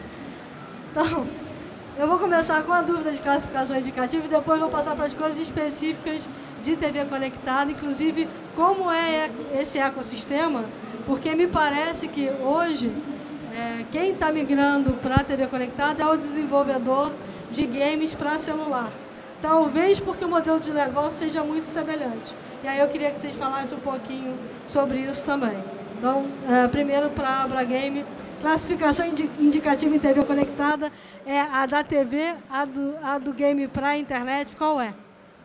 Então, eu vou começar com a dúvida de classificação indicativa e depois vou passar para as coisas específicas de T V conectada, inclusive como é esse ecossistema, porque me parece que hoje é, quem está migrando para a T V conectada é o desenvolvedor de games para celular. Talvez porque o modelo de negócio seja muito semelhante. E aí eu queria que vocês falassem um pouquinho sobre isso também. Então, é, primeiro para a Abragame, classificação indicativa em T V conectada é a da T V, a do, a do game para a internet, qual é?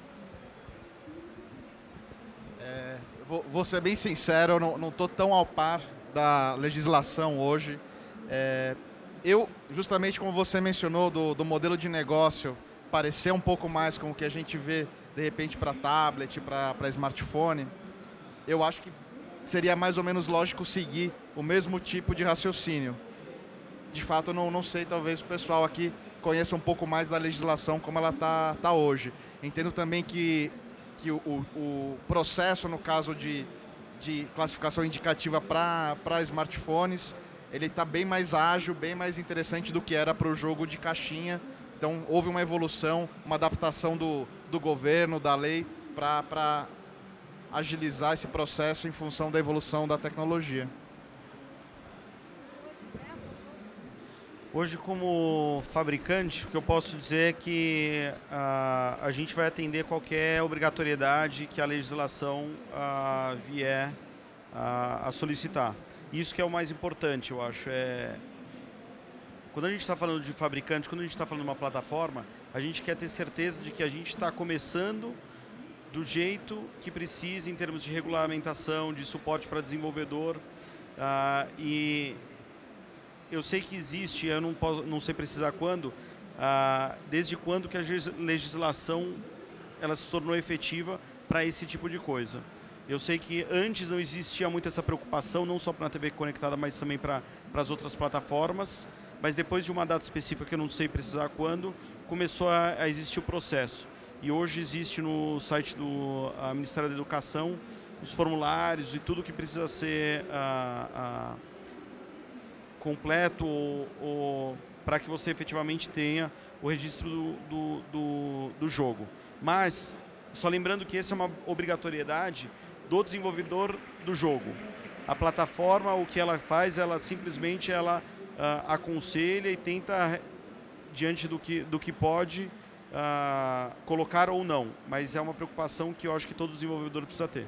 é vou, vou ser bem sincero, eu não estou tão ao par da legislação hoje. É, eu, justamente como você mencionou, do, do modelo de negócio parecer um pouco mais com o que a gente vê, de repente, para tablet, para smartphone, eu acho que seria mais ou menos lógico seguir o mesmo tipo de raciocínio. De fato, eu não, não sei, talvez o pessoal aqui conheça um pouco mais da legislação como ela está tá hoje. Entendo também que, que o, o processo, no caso de, de classificação indicativa para smartphones, ele está bem mais ágil, bem mais interessante do que era para o jogo de caixinha. Então, houve uma evolução, uma adaptação do, do governo, da lei, para agilizar esse processo em função da evolução da tecnologia. Hoje, como fabricante, o que eu posso dizer é que uh, a gente vai atender qualquer obrigatoriedade que a legislação uh, vier uh, a solicitar. Isso que é o mais importante, eu acho. É... Quando a gente está falando de fabricante, quando a gente está falando de uma plataforma, a gente quer ter certeza de que a gente está começando do jeito que precisa em termos de regulamentação, de suporte para desenvolvedor. Uh, e eu sei que existe, eu não, posso, não sei precisar quando, uh, desde quando que a legislação ela se tornou efetiva para esse tipo de coisa. Eu sei que antes não existia muito essa preocupação, não só para a T V conectada, mas também para as outras plataformas. Mas depois de uma data específica, que eu não sei precisar quando, começou a, a existir o processo. E hoje existe no site do a Ministério da Educação os formulários e tudo que precisa ser ah, ah, completo ou, ou para que você efetivamente tenha o registro do, do, do, do jogo. Mas, só lembrando que essa é uma obrigatoriedade do desenvolvedor do jogo. A plataforma, o que ela faz, ela simplesmente ela, uh, aconselha e tenta, diante do que, do que pode, uh, colocar ou não. Mas é uma preocupação que eu acho que todo desenvolvedor precisa ter.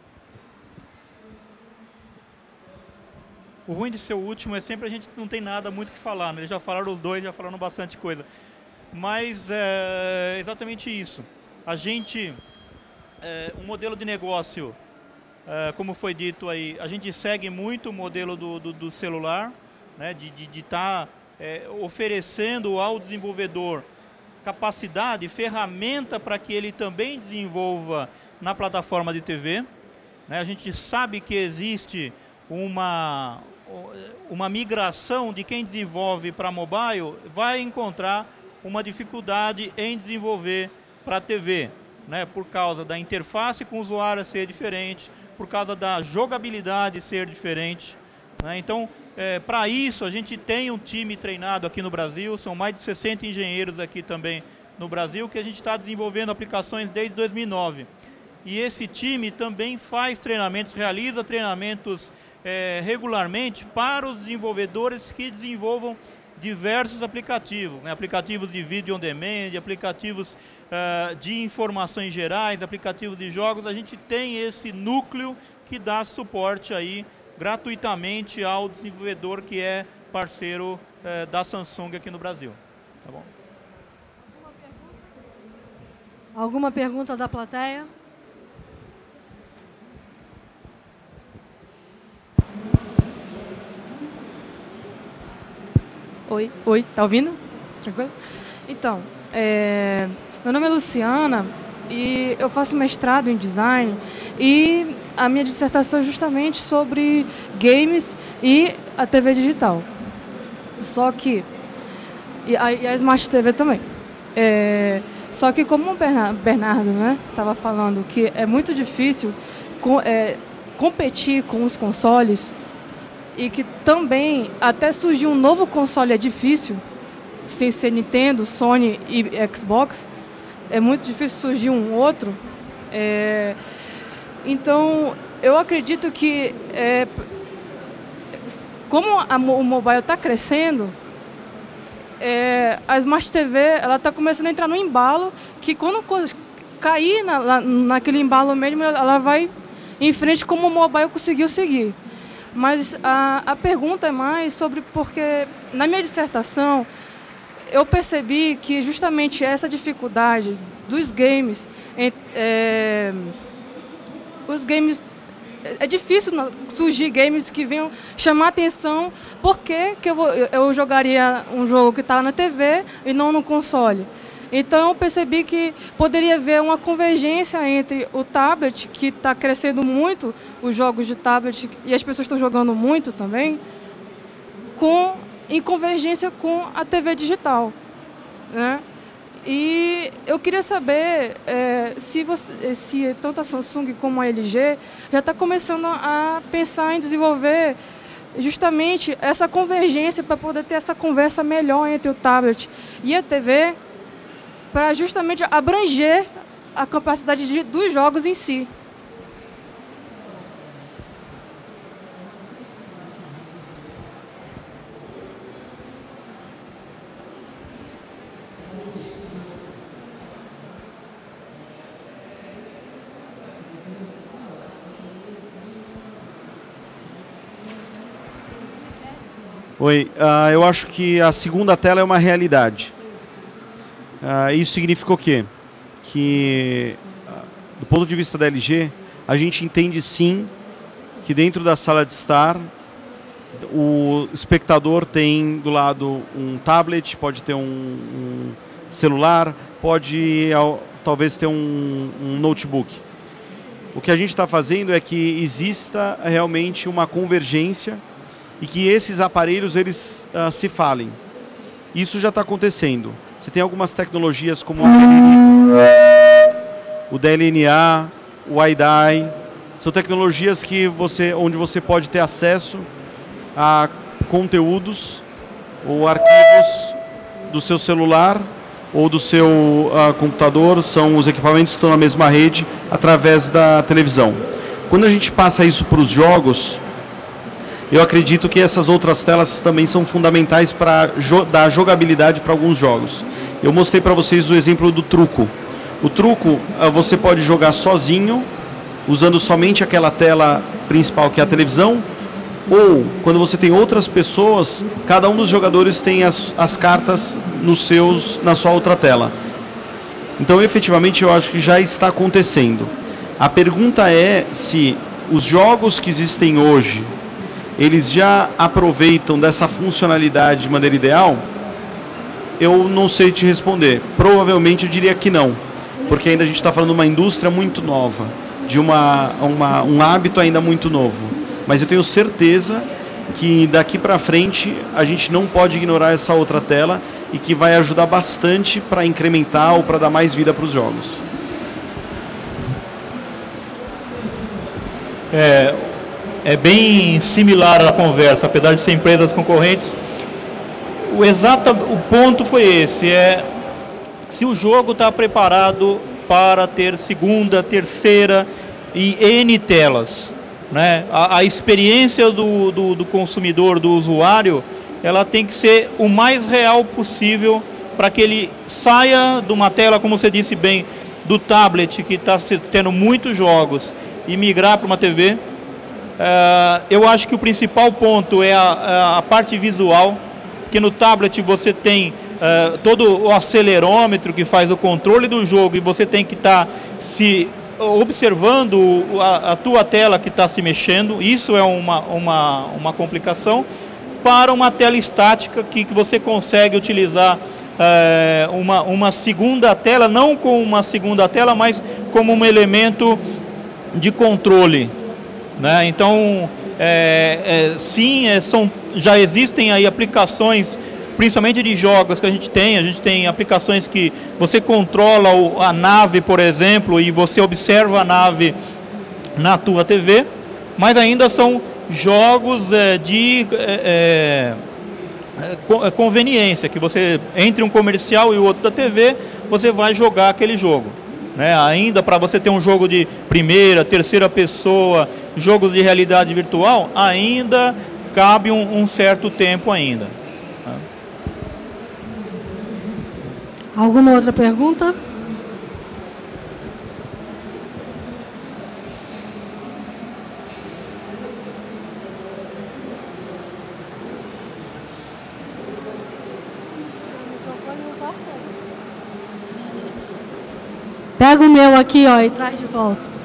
O ruim de ser o último é sempre a gente não tem nada muito o que falar, né? Eles já falaram os dois, já falaram bastante coisa. Mas é exatamente isso. A gente, é, um modelo de negócio, é, como foi dito aí, a gente segue muito o modelo do, do, do celular, né? De estar de, de tá, é, oferecendo ao desenvolvedor capacidade, ferramenta para que ele também desenvolva na plataforma de T V. Né? A gente sabe que existe uma, uma migração de quem desenvolve para mobile, vai encontrar uma dificuldade em desenvolver para T V, né? Por causa da interface com o usuário ser diferente, por causa da jogabilidade ser diferente. Né? Então, é, para isso, a gente tem um time treinado aqui no Brasil, são mais de sessenta engenheiros aqui também no Brasil, que a gente está desenvolvendo aplicações desde dois mil e nove. E esse time também faz treinamentos, realiza treinamentos é, regularmente para os desenvolvedores que desenvolvam diversos aplicativos, né? Aplicativos de vídeo on demand, aplicativos uh, de informações gerais, aplicativos de jogos. A gente tem esse núcleo que dá suporte aí gratuitamente ao desenvolvedor que é parceiro uh, da Samsung aqui no Brasil. Tá bom? Alguma pergunta da plateia? Oi, oi, tá ouvindo? Tranquilo? Então, é, meu nome é Luciana e eu faço mestrado em design e a minha dissertação é justamente sobre games e a T V digital. Só que, e a, e a Smart T V também. É, só que como o Bernardo, né, estava falando que é muito difícil com, é, competir com os consoles, e que também, até surgir um novo console é difícil, sem ser Nintendo, Sony e Xbox, é muito difícil surgir um outro. É, então, eu acredito que, é, como a, o mobile está crescendo, é, a Smart T V está começando a entrar no embalo, que quando cair na, naquele embalo mesmo, ela vai em frente como o mobile conseguiu seguir. Mas a, a pergunta é mais sobre porque, na minha dissertação, eu percebi que justamente essa dificuldade dos games, é, os games, é difícil surgir games que venham chamar atenção, porque que eu, eu jogaria um jogo que está na T V e não no console. Então eu percebi que poderia haver uma convergência entre o tablet, que está crescendo muito, os jogos de tablet, e as pessoas estão jogando muito também, com, em convergência com a T V digital, né? E eu queria saber é, se, você, se tanto a Samsung como a L G já está começando a pensar em desenvolver justamente essa convergência para poder ter essa conversa melhor entre o tablet e a T V, para justamente abranger a capacidade de, dos jogos em si. Oi, uh, eu acho que a segunda tela é uma realidade. Uh, isso significa o quê? Que, uh, do ponto de vista da L G, a gente entende sim que dentro da sala de estar, o espectador tem do lado um tablet, pode ter um, um celular, pode talvez ter um, um notebook. O que a gente está fazendo é que exista realmente uma convergência e que esses aparelhos eles uh, se falem. Isso já está acontecendo. Você tem algumas tecnologias como o D L N A, o I D I, são tecnologias que você, onde você pode ter acesso a conteúdos ou arquivos do seu celular ou do seu uh, computador, são os equipamentos que estão na mesma rede através da televisão. Quando a gente passa isso para os jogos, eu acredito que essas outras telas também são fundamentais para jo- dar jogabilidade para alguns jogos. Eu mostrei para vocês o exemplo do truco. O truco uh, você pode jogar sozinho, usando somente aquela tela principal que é a televisão, ou quando você tem outras pessoas, cada um dos jogadores tem as, as cartas nos seus, na sua outra tela. Então, efetivamente, eu acho que já está acontecendo. A pergunta é se os jogos que existem hoje, eles já aproveitam dessa funcionalidade de maneira ideal? Eu não sei te responder. Provavelmente eu diria que não, porque ainda a gente está falando de uma indústria muito nova, de uma, uma, um hábito ainda muito novo. Mas eu tenho certeza que daqui para frente a gente não pode ignorar essa outra tela e que vai ajudar bastante para incrementar ou para dar mais vida para os jogos. É, é bem similar a conversa, apesar de ser empresas concorrentes. O exato o ponto foi esse, é se o jogo está preparado para ter segunda, terceira e N telas, né? A, a experiência do, do, do consumidor, do usuário, ela tem que ser o mais real possível para que ele saia de uma tela, como você disse bem, do tablet, que está tendo muitos jogos, e migrar para uma T V. Uh, eu acho que o principal ponto é a, a parte visual, porque no tablet você tem uh, todo o acelerômetro que faz o controle do jogo e você tem que estar tá se observando a, a tua tela que está se mexendo. Isso é uma, uma, uma complicação. Para uma tela estática que, que você consegue utilizar uh, uma, uma segunda tela, não como uma segunda tela, mas como um elemento de controle, né? Então, é, é, sim, é, são, já existem aí aplicações, principalmente de jogos que a gente tem. A gente tem aplicações que você controla o, a nave, por exemplo, e você observa a nave na tua T V, mas ainda são jogos é, de é, é, conveniência, que você, entre um comercial e o outro da T V, você vai jogar aquele jogo. Né? Ainda para você ter um jogo de primeira, terceira pessoa, jogos de realidade virtual, ainda cabe um, um certo tempo ainda. Alguma outra pergunta? Pega o meu aqui, ó, e traz de volta.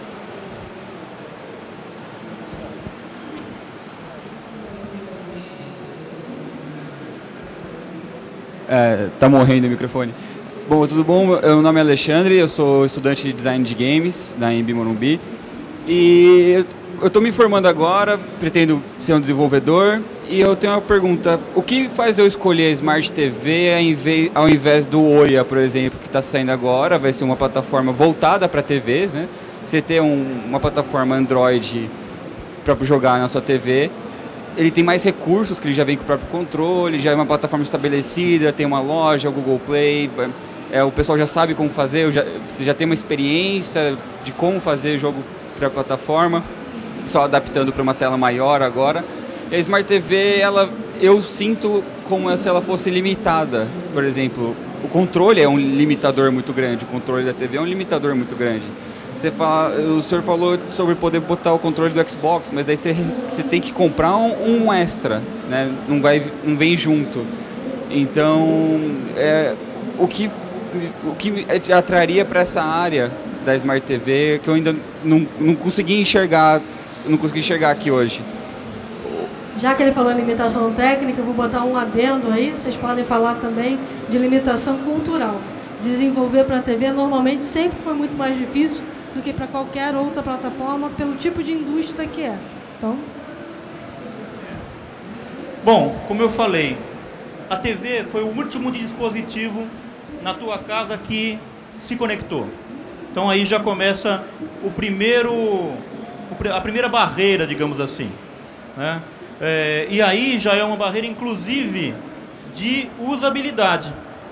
É, tá morrendo o microfone. Bom, tudo bom? Meu nome é Alexandre, eu sou estudante de design de games da Embi Morumbi. E eu estou me formando agora, pretendo ser um desenvolvedor. E eu tenho uma pergunta: o que faz eu escolher a Smart T V ao invés do Oya, por exemplo, que está saindo agora? Vai ser uma plataforma voltada para T Vs, né? Você ter um, uma plataforma Android para jogar na sua T V. Ele tem mais recursos, que ele já vem com o próprio controle, já é uma plataforma estabelecida, tem uma loja, o Google Play, é, o pessoal já sabe como fazer, já, você já tem uma experiência de como fazer jogo para a plataforma, só adaptando para uma tela maior agora. E a Smart T V, ela, eu sinto como se ela fosse limitada. Por exemplo, o controle é um limitador muito grande, o controle da T V é um limitador muito grande. Você fala, o senhor falou sobre poder botar o controle do Xbox, mas daí você, você tem que comprar um, um extra, né? Não, vai, não vem junto. Então, é, o que, o que me atraria para essa área da Smart T V, que eu ainda não, não consegui enxergar, não consegui enxergar aqui hoje. Já que ele falou em limitação técnica, eu vou botar um adendo aí, vocês podem falar também de limitação cultural. Desenvolver para a T V normalmente sempre foi muito mais difícil do que para qualquer outra plataforma, pelo tipo de indústria que é. Então... Bom, como eu falei, a T V foi o último dispositivo na tua casa que se conectou. Então aí já começa o primeiro, a primeira barreira, digamos assim, né? É, e aí já é uma barreira, inclusive, de usabilidade.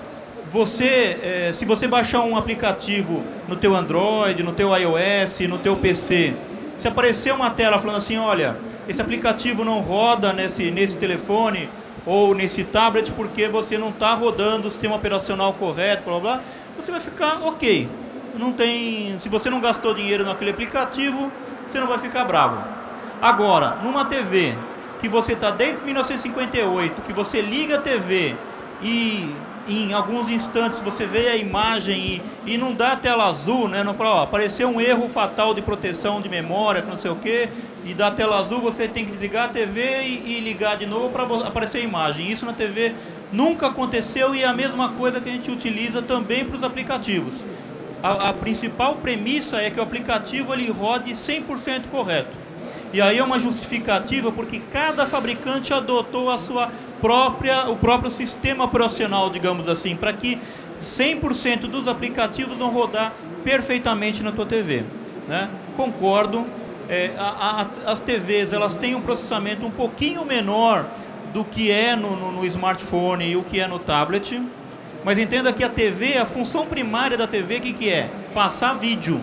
Você, é, se você baixar um aplicativo no teu Android, no teu iOS, no teu P C, se aparecer uma tela falando assim, olha, esse aplicativo não roda nesse, nesse telefone ou nesse tablet porque você não está rodando o sistema operacional correto, blá, blá, blá, você vai ficar ok. Não tem, se você não gastou dinheiro naquele aplicativo, você não vai ficar bravo. Agora, numa T V que você está desde mil novecentos e cinquenta e oito, que você liga a T V e em alguns instantes você vê a imagem e, e não dá tela azul, né? Não fala, ó, apareceu um erro fatal de proteção de memória, não sei o que, e dá tela azul, você tem que desligar a T V e, e ligar de novo para aparecer a imagem. Isso na T V nunca aconteceu e é a mesma coisa que a gente utiliza também para os aplicativos. A, a principal premissa é que o aplicativo ele rode cem por cento correto. E aí é uma justificativa porque cada fabricante adotou a sua própria, o próprio sistema operacional, digamos assim, para que cem por cento dos aplicativos vão rodar perfeitamente na tua T V, né? Concordo, é, a, a, as T Vs elas têm um processamento um pouquinho menor do que é no, no, no smartphone e o que é no tablet, mas entenda que a T V, a função primária da T V, o que, que é? Passar vídeo.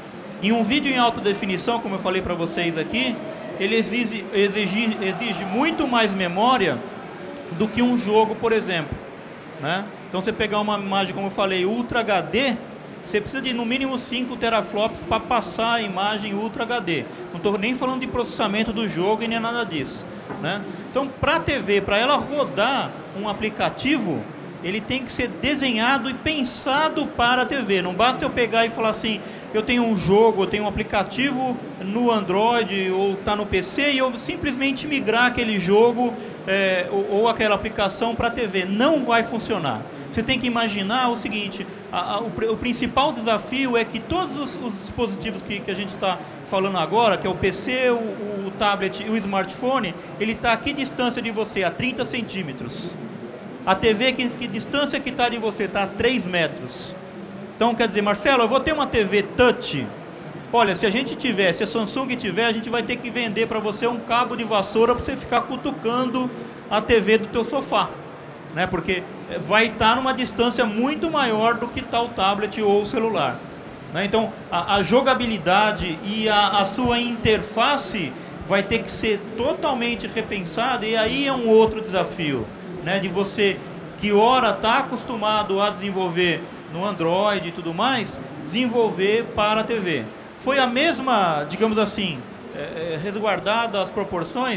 Em um vídeo em alta definição, como eu falei para vocês aqui, ele exige, exige, exige muito mais memória do que um jogo, por exemplo, né? Então, você pegar uma imagem, como eu falei, Ultra H D, você precisa de no mínimo cinco teraflops para passar a imagem Ultra H D. Não estou nem falando de processamento do jogo e nem nada disso, né? Então, para a T V, para ela rodar um aplicativo, ele tem que ser desenhado e pensado para a T V. Não basta eu pegar e falar assim, eu tenho um jogo, eu tenho um aplicativo no Android ou está no P C e eu simplesmente migrar aquele jogo é, ou, ou aquela aplicação para a T V. Não vai funcionar. Você tem que imaginar o seguinte, a, a, o, o principal desafio é que todos os, os dispositivos que, que a gente está falando agora, que é o P C, o, o tablet e o smartphone, ele está a que distância de você? A trinta centímetros. A T V, que, que distância que está de você? Está a três metros. Então, quer dizer, Marcelo, eu vou ter uma T V touch. Olha, se a gente tiver, se a Samsung tiver, a gente vai ter que vender para você um cabo de vassoura para você ficar cutucando a T V do teu sofá, né? Porque vai estar numa distância muito maior do que está o tablet ou o celular, né? Então, a, a jogabilidade e a, a sua interface vai ter que ser totalmente repensada e aí é um outro desafio, né? De você, que ora está acostumado a desenvolver no Android e tudo mais, desenvolver para a T V. Foi a mesma, digamos assim, é, resguardada as proporções,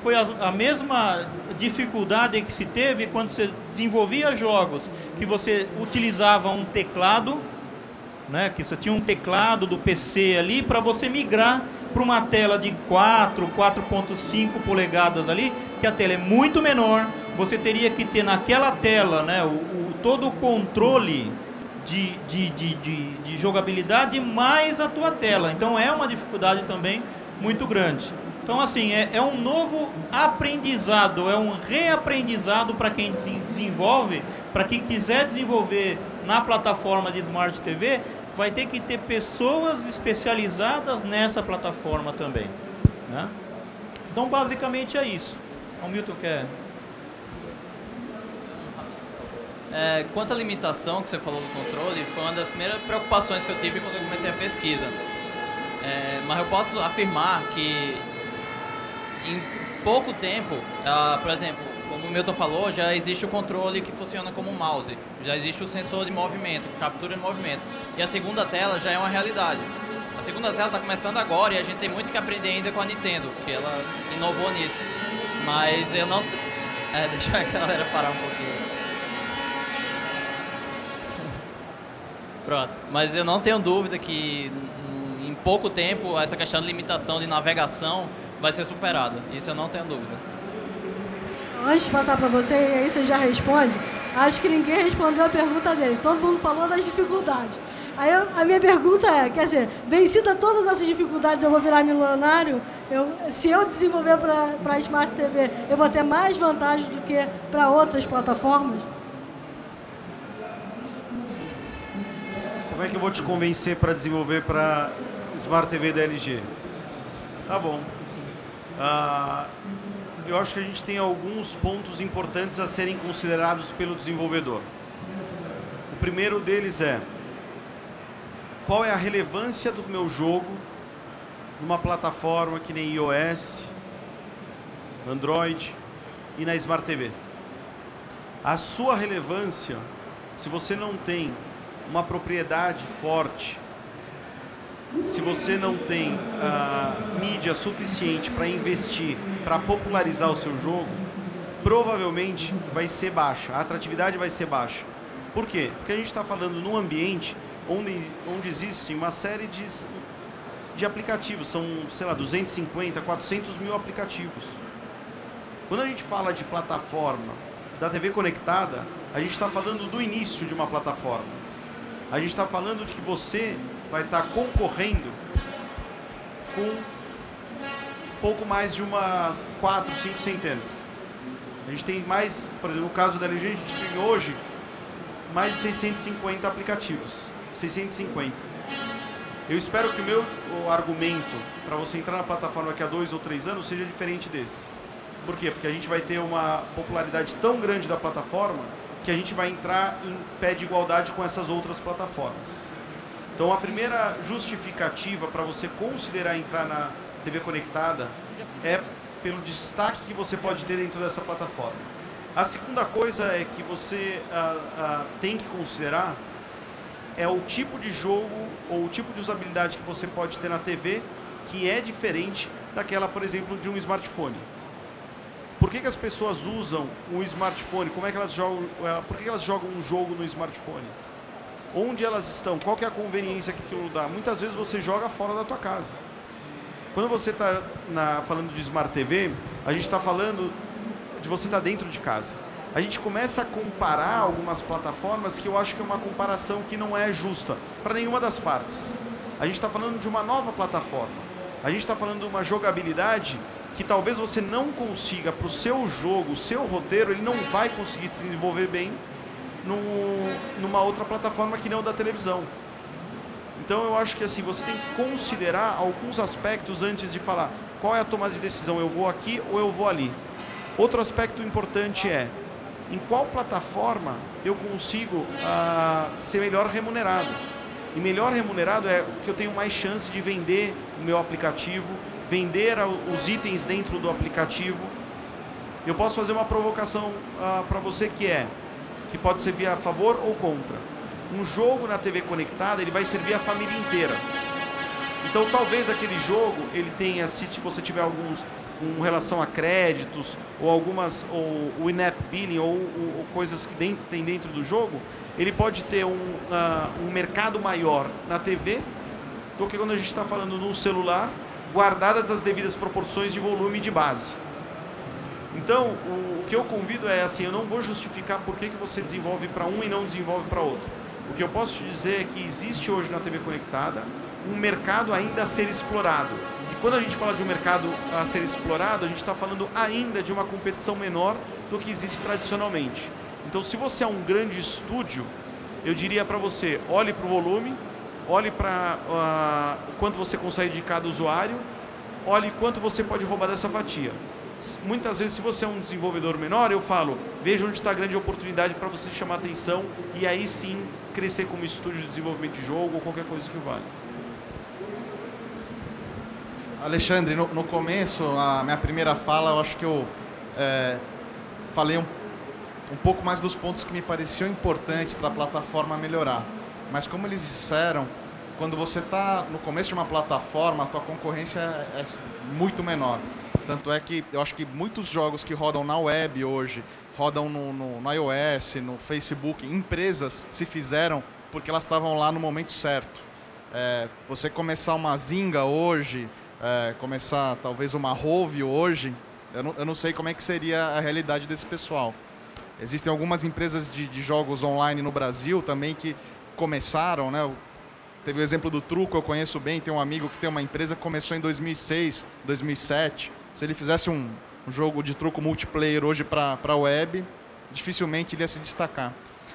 foi a, a mesma dificuldade que se teve quando você desenvolvia jogos, que você utilizava um teclado, né, que você tinha um teclado do P C ali, para você migrar para uma tela de quatro, quatro ponto cinco polegadas ali, que a tela é muito menor, você teria que ter naquela tela, né, o, o, todo o controle de, de, de, de, de jogabilidade mais a tua tela. Então é uma dificuldade também muito grande. Então, assim, é, é um novo aprendizado, é um reaprendizado para quem desenvolve, para quem quiser desenvolver na plataforma de Smart T V, vai ter que ter pessoas especializadas nessa plataforma também, né? Então, basicamente é isso. O Milton quer... É, quanto à limitação que você falou do controle, foi uma das primeiras preocupações que eu tive quando eu comecei a pesquisa. É, mas eu posso afirmar que em pouco tempo, uh, por exemplo, como o Milton falou, já existe o controle que funciona como um mouse, já existe o sensor de movimento, captura de movimento, e a segunda tela já é uma realidade. A segunda tela está começando agora e a gente tem muito que aprender ainda com a Nintendo, que ela inovou nisso. Mas eu não... É, deixa a galera parar um pouquinho. Pronto, mas eu não tenho dúvida que em pouco tempo essa questão de limitação de navegação vai ser superada. Isso eu não tenho dúvida. Antes de passar para você, e aí você já responde, acho que ninguém respondeu a pergunta dele. Todo mundo falou das dificuldades. Aí eu, a minha pergunta é, quer dizer, vencida todas essas dificuldades, eu vou virar milionário? Eu, se eu desenvolver para a Smart T V, eu vou ter mais vantagem do que para outras plataformas? Como é que eu vou te convencer para desenvolver para Smart T V da L G? Tá bom. Uh, eu acho que a gente tem alguns pontos importantes a serem considerados pelo desenvolvedor. O primeiro deles é: qual é a relevância do meu jogo numa plataforma que nem iOS, Android e na Smart T V? A sua relevância, se você não tem uma propriedade forte, se você não tem uh, mídia suficiente para investir, para popularizar o seu jogo, provavelmente vai ser baixa, a atratividade vai ser baixa. Por quê? Porque a gente está falando num ambiente onde, onde existe uma série de, de aplicativos, são, sei lá, duzentos e cinquenta, quatrocentos mil aplicativos. Quando a gente fala de plataforma da T V conectada, a gente está falando do início de uma plataforma. A gente está falando de que você vai estar tá concorrendo com pouco mais de umas quatro, cinco centenas. A gente tem mais, por exemplo, no caso da L G, a gente tem hoje mais de seiscentos e cinquenta aplicativos. seiscentos e cinquenta. Eu espero que o meu o argumento para você entrar na plataforma daqui a dois ou três anos seja diferente desse. Por quê? Porque a gente vai ter uma popularidade tão grande da plataforma que a gente vai entrar em pé de igualdade com essas outras plataformas. Então, a primeira justificativa para você considerar entrar na T V conectada é pelo destaque que você pode ter dentro dessa plataforma. A segunda coisa é que você ah, ah, tem que considerar é o tipo de jogo ou o tipo de usabilidade que você pode ter na T V que é diferente daquela, por exemplo, de um smartphone. Por que que as pessoas usam um smartphone? Como é que elas jogam? Por que que elas jogam um jogo no smartphone? Onde elas estão? Qual que é a conveniência que aquilo dá? Muitas vezes você joga fora da tua casa. Quando você está falando de Smart T V, a gente está falando de você estar tá dentro de casa. A gente começa a comparar algumas plataformas que eu acho que é uma comparação que não é justa para nenhuma das partes. A gente está falando de uma nova plataforma. A gente está falando de uma jogabilidade que talvez você não consiga para o seu jogo, o seu roteiro, ele não vai conseguir se desenvolver bem num, numa outra plataforma que não da televisão. Então eu acho que assim, você tem que considerar alguns aspectos antes de falar qual é a tomada de decisão, eu vou aqui ou eu vou ali. Outro aspecto importante é em qual plataforma eu consigo ah, ser melhor remunerado. E melhor remunerado é que eu tenho mais chance de vender o meu aplicativo, vender os itens dentro do aplicativo. Eu posso fazer uma provocação ah, para você que é, que pode servir a favor ou contra. Um jogo na T V conectada, ele vai servir a família inteira. Então talvez aquele jogo, ele tenha, se você tiver alguns com relação a créditos, ou algumas, ou o in-app billing, ou, ou, ou coisas que tem, tem dentro do jogo, ele pode ter um, uh, um mercado maior na T V do que quando a gente está falando num celular, guardadas as devidas proporções de volume e de base. Então, o, o que eu convido é assim, eu não vou justificar por que, que você desenvolve para um e não desenvolve para outro. O que eu posso te dizer é que existe hoje na T V conectada um mercado ainda a ser explorado. E quando a gente fala de um mercado a ser explorado, a gente está falando ainda de uma competição menor do que existe tradicionalmente. Então, se você é um grande estúdio, eu diria para você, olhe para o volume, olhe para uh, quanto você consegue de cada usuário, olhe quanto você pode roubar dessa fatia. Muitas vezes, se você é um desenvolvedor menor, eu falo, veja onde está a grande oportunidade para você chamar atenção e aí sim crescer como estúdio de desenvolvimento de jogo ou qualquer coisa que vale. Alexandre, no, no começo, a minha primeira fala, eu acho que eu é, falei um, um pouco mais dos pontos que me pareciam importantes para a plataforma melhorar. Mas como eles disseram, quando você está no começo de uma plataforma, a tua concorrência é, é muito menor. Tanto é que eu acho que muitos jogos que rodam na web hoje, rodam no, no, no iOS, no Facebook, empresas se fizeram porque elas estavam lá no momento certo. É, você começar uma Zynga hoje, é, começar talvez uma Rovio hoje, eu não, eu não sei como é que seria a realidade desse pessoal. Existem algumas empresas de, de jogos online no Brasil também que começaram, né? Teve o exemplo do Truco, eu conheço bem, tem um amigo que tem uma empresa que começou em dois mil e seis, dois mil e sete. Se ele fizesse um, um jogo de truco multiplayer hoje para a web, dificilmente ele ia se destacar.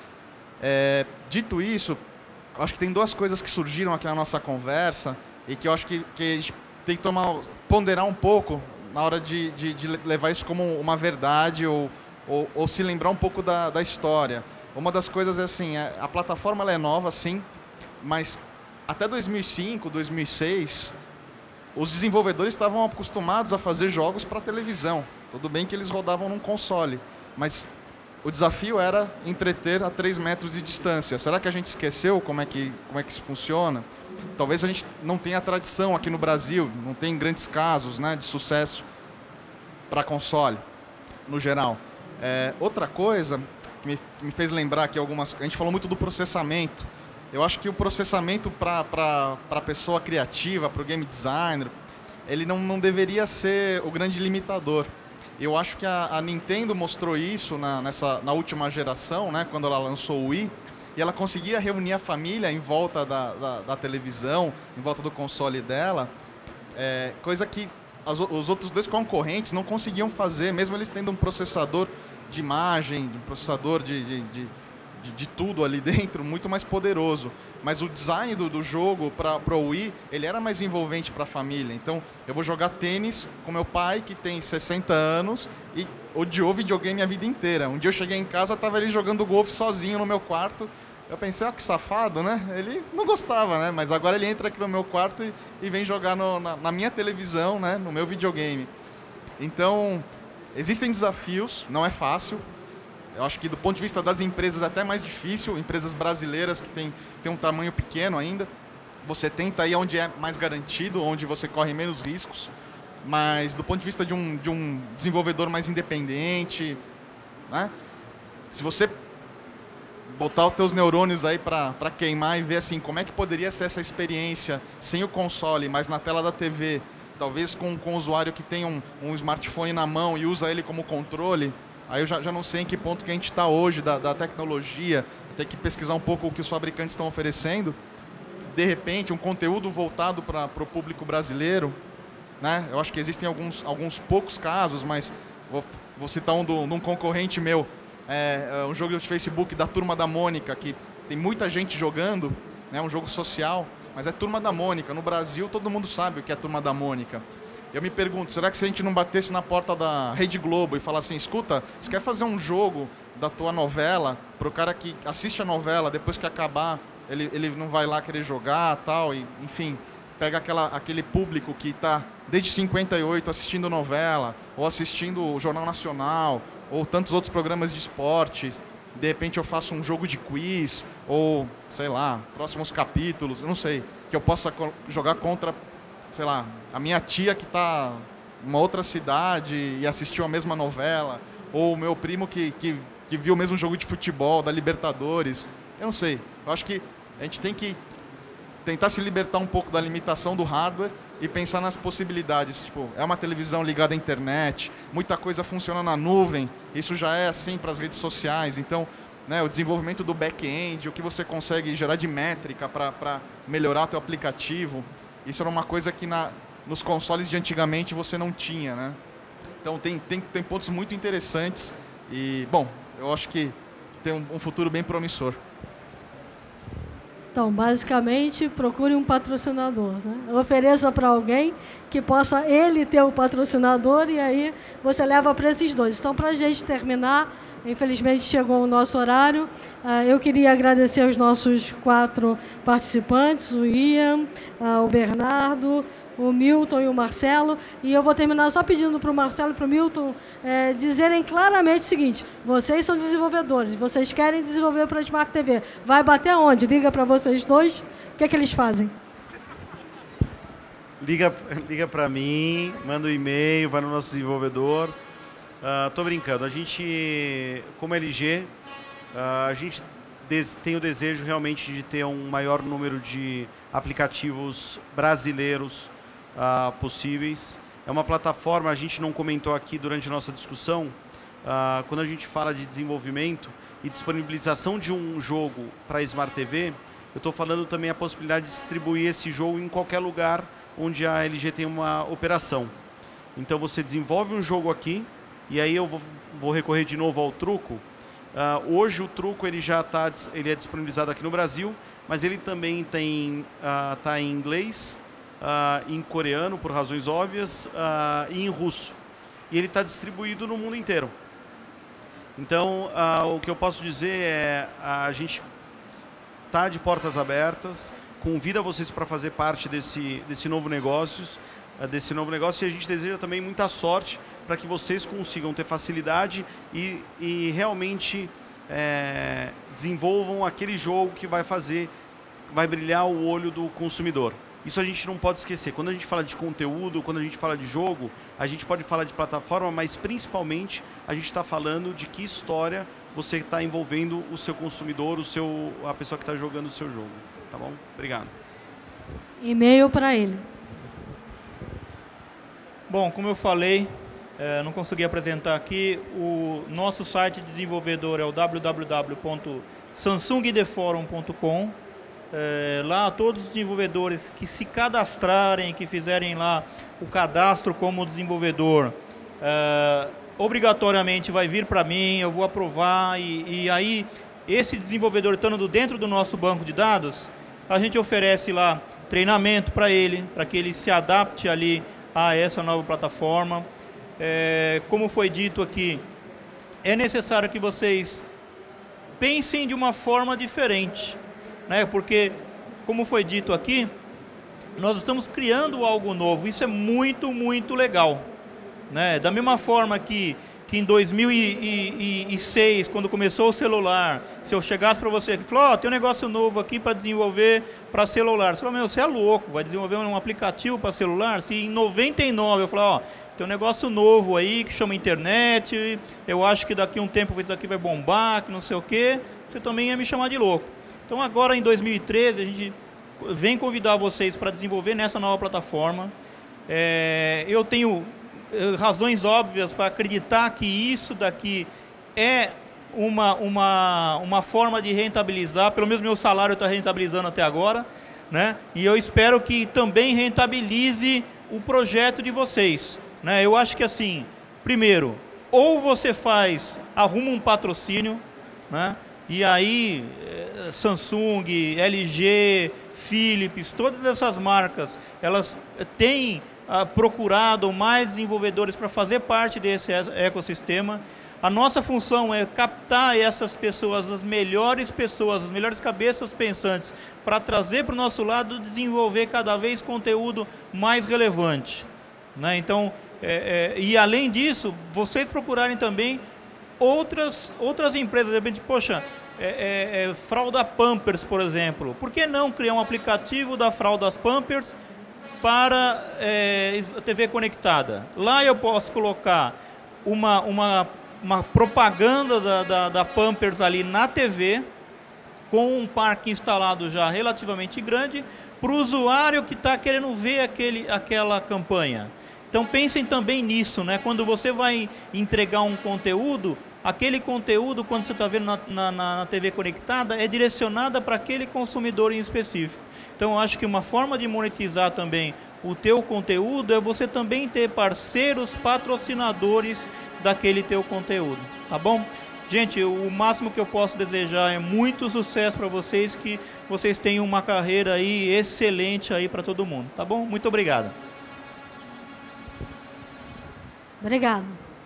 É, dito isso, acho que tem duas coisas que surgiram aqui na nossa conversa e que eu acho que, que a gente tem que tomar, ponderar um pouco na hora de, de, de levar isso como uma verdade ou, ou, ou se lembrar um pouco da, da história. Uma das coisas é assim, a plataforma ela é nova, sim, mas até dois mil e cinco, dois mil e seis, os desenvolvedores estavam acostumados a fazer jogos para televisão. Tudo bem que eles rodavam num console, mas o desafio era entreter a três metros de distância. Será que a gente esqueceu como é que, como é que isso funciona? Talvez a gente não tenha tradição aqui no Brasil, não tem grandes casos, né, de sucesso para console, no geral. É, outra coisa que me, que me fez lembrar aqui algumas... A gente falou muito do processamento. Eu acho que o processamento para a pessoa criativa, para o game designer, ele não, não deveria ser o grande limitador. Eu acho que a, a Nintendo mostrou isso na, nessa, na última geração, né, quando ela lançou o Wii, e ela conseguia reunir a família em volta da, da, da televisão, em volta do console dela, é, coisa que as, os outros dois concorrentes não conseguiam fazer, mesmo eles tendo um processador de imagem, um processador de... de, de De, de tudo ali dentro, muito mais poderoso. Mas o design do, do jogo para o Wii, ele era mais envolvente para a família. Então, eu vou jogar tênis com meu pai, que tem sessenta anos, e odiou videogame a vida inteira. Um dia eu cheguei em casa, estava ele jogando golfe sozinho no meu quarto. Eu pensei, ó, que safado, né? Ele não gostava, né? Mas agora ele entra aqui no meu quarto e, e vem jogar no, na, na minha televisão, né? No meu videogame. Então, existem desafios, não é fácil. Eu acho que do ponto de vista das empresas é até mais difícil, empresas brasileiras que têm, têm um tamanho pequeno ainda. Você tenta ir onde é mais garantido, onde você corre menos riscos, mas do ponto de vista de um, de um desenvolvedor mais independente, né? Se você botar os teus neurônios aí para queimar e ver assim, como é que poderia ser essa experiência sem o console, mas na tela da T V, talvez com, com o usuário que tem um, um smartphone na mão e usa ele como controle. Aí eu já, já não sei em que ponto que a gente está hoje da, da tecnologia, tem que pesquisar um pouco o que os fabricantes estão oferecendo. De repente, um conteúdo voltado para o público brasileiro, né? Eu acho que existem alguns, alguns poucos casos, mas vou, vou citar um de um concorrente meu, é, é um jogo de Facebook da Turma da Mônica, que tem muita gente jogando, né? Um jogo social, mas é Turma da Mônica. No Brasil, todo mundo sabe o que é Turma da Mônica. Eu me pergunto, será que se a gente não batesse na porta da Rede Globo e falasse assim, escuta, você quer fazer um jogo da tua novela para o cara que assiste a novela, depois que acabar, ele, ele não vai lá querer jogar tal, e, enfim, pega aquela, aquele público que está desde cinquenta e oito assistindo novela, ou assistindo o Jornal Nacional, ou tantos outros programas de esporte, de repente eu faço um jogo de quiz, ou, sei lá, próximos capítulos, não sei, que eu possa jogar contra... sei lá, a minha tia que está uma outra cidade e assistiu a mesma novela, ou o meu primo que, que, que viu o mesmo jogo de futebol, da Libertadores. Eu não sei. Eu acho que a gente tem que tentar se libertar um pouco da limitação do hardware e pensar nas possibilidades. Tipo, é uma televisão ligada à internet, muita coisa funciona na nuvem, isso já é assim para as redes sociais. Então, né, o desenvolvimento do back-end, o que você consegue gerar de métrica para melhorar o teu aplicativo, isso era uma coisa que na, nos consoles de antigamente você não tinha, né? Então tem, tem, tem pontos muito interessantes e, bom, eu acho que tem um, um futuro bem promissor. Então, basicamente, procure um patrocinador, né? Ofereça para alguém que possa ele ter o patrocinador e aí você leva para esses dois. Então, para a gente terminar, infelizmente chegou o nosso horário, uh, eu queria agradecer aos nossos quatro participantes, o Ian, uh, o Bernardo, o Milton e o Marcelo, e eu vou terminar só pedindo para o Marcelo e para o Milton é, dizerem claramente o seguinte: vocês são desenvolvedores, vocês querem desenvolver para a Smart T V, vai bater onde? Liga para vocês dois, o que é que eles fazem? Liga, liga para mim, manda um e-mail, vai no nosso desenvolvedor. Uh, tô brincando, a gente, como L G, uh, a gente des, tem o desejo realmente de ter um maior número de aplicativos brasileiros Uh, possíveis. É uma plataforma, a gente não comentou aqui durante a nossa discussão, uh, quando a gente fala de desenvolvimento e disponibilização de um jogo para a Smart T V, eu estou falando também a possibilidade de distribuir esse jogo em qualquer lugar onde a L G tem uma operação. Então você desenvolve um jogo aqui, e aí eu vou, vou recorrer de novo ao truco. Uh, hoje o truco ele já tá, ele é disponibilizado aqui no Brasil, mas ele também tem, uh, tá em inglês, Uh, em coreano, por razões óbvias, uh, e em russo. E ele está distribuído no mundo inteiro. Então, uh, o que eu posso dizer é, a gente está de portas abertas, convida vocês para fazer parte desse, desse novo negócio, uh, desse novo negócio, e a gente deseja também muita sorte para que vocês consigam ter facilidade e, e realmente é, desenvolvam aquele jogo que vai fazer, vai brilhar o olho do consumidor. Isso a gente não pode esquecer. Quando a gente fala de conteúdo, quando a gente fala de jogo, a gente pode falar de plataforma, mas principalmente a gente está falando de que história você está envolvendo o seu consumidor, o seu, a pessoa que está jogando o seu jogo. Tá bom? Obrigado. E-mail para ele. Bom, como eu falei, é, não consegui apresentar aqui, o nosso site desenvolvedor é o w w w ponto samsung d forum ponto com. É, lá todos os desenvolvedores que se cadastrarem, que fizerem lá o cadastro como desenvolvedor, é, obrigatoriamente vai vir para mim, eu vou aprovar e, e aí esse desenvolvedor estando dentro do nosso banco de dados, a gente oferece lá treinamento para ele, para que ele se adapte ali a essa nova plataforma. É, como foi dito aqui, é necessário que vocês pensem de uma forma diferente. Né? Porque, como foi dito aqui, nós estamos criando algo novo. Isso é muito, muito legal. Né? Da mesma forma que, que em dois mil e seis, quando começou o celular, se eu chegasse para você e falasse, ó, oh, tem um negócio novo aqui para desenvolver para celular. Você fala, meu, você é louco, vai desenvolver um aplicativo para celular? Se em noventa e nove eu falar, ó, oh, tem um negócio novo aí que chama internet, eu acho que daqui a um tempo isso aqui vai bombar, que não sei o quê, você também ia me chamar de louco. Então agora em dois mil e treze a gente vem convidar vocês para desenvolver nessa nova plataforma. É, eu tenho razões óbvias para acreditar que isso daqui é uma, uma, uma forma de rentabilizar, pelo menos meu salário está rentabilizando até agora, né? E eu espero que também rentabilize o projeto de vocês. Né? Eu acho que assim, primeiro, ou você faz, arruma um patrocínio, né? E aí, Samsung, L G, Philips, todas essas marcas, elas têm ah, procurado mais desenvolvedores para fazer parte desse ecossistema. A nossa função é captar essas pessoas, as melhores pessoas, as melhores cabeças pensantes, para trazer para o nosso lado, desenvolver cada vez conteúdo mais relevante. Né? Então, é, é, e além disso, vocês procurarem também outras, outras empresas, de repente, poxa, é, é, é, fralda Pampers, por exemplo. Por que não criar um aplicativo da fraldas Pampers para é, a T V conectada. Lá eu posso colocar uma, uma, uma propaganda da, da, da Pampers ali na T V, com um parque instalado já relativamente grande, para o usuário que está querendo ver aquele, aquela campanha. Então pensem também nisso, né? Quando você vai entregar um conteúdo, aquele conteúdo, quando você está vendo na, na, na T V conectada, é direcionada para aquele consumidor em específico. Então eu acho que uma forma de monetizar também o teu conteúdo é você também ter parceiros, patrocinadores daquele teu conteúdo, tá bom? Gente, o máximo que eu posso desejar é muito sucesso para vocês, que vocês tenham uma carreira aí excelente aí para todo mundo, tá bom? Muito obrigado. Obrigado.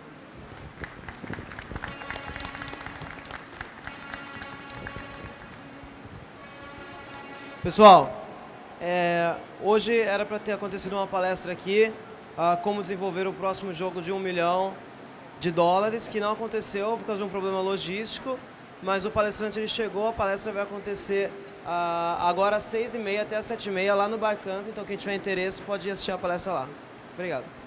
Pessoal, é, hoje era para ter acontecido uma palestra aqui, uh, como desenvolver o próximo jogo de um milhão de dólares, que não aconteceu por causa de um problema logístico, mas o palestrante ele chegou, a palestra vai acontecer uh, agora às seis e meia até às sete e meia lá no Barcamp, então quem tiver interesse pode ir assistir a palestra lá. Obrigado.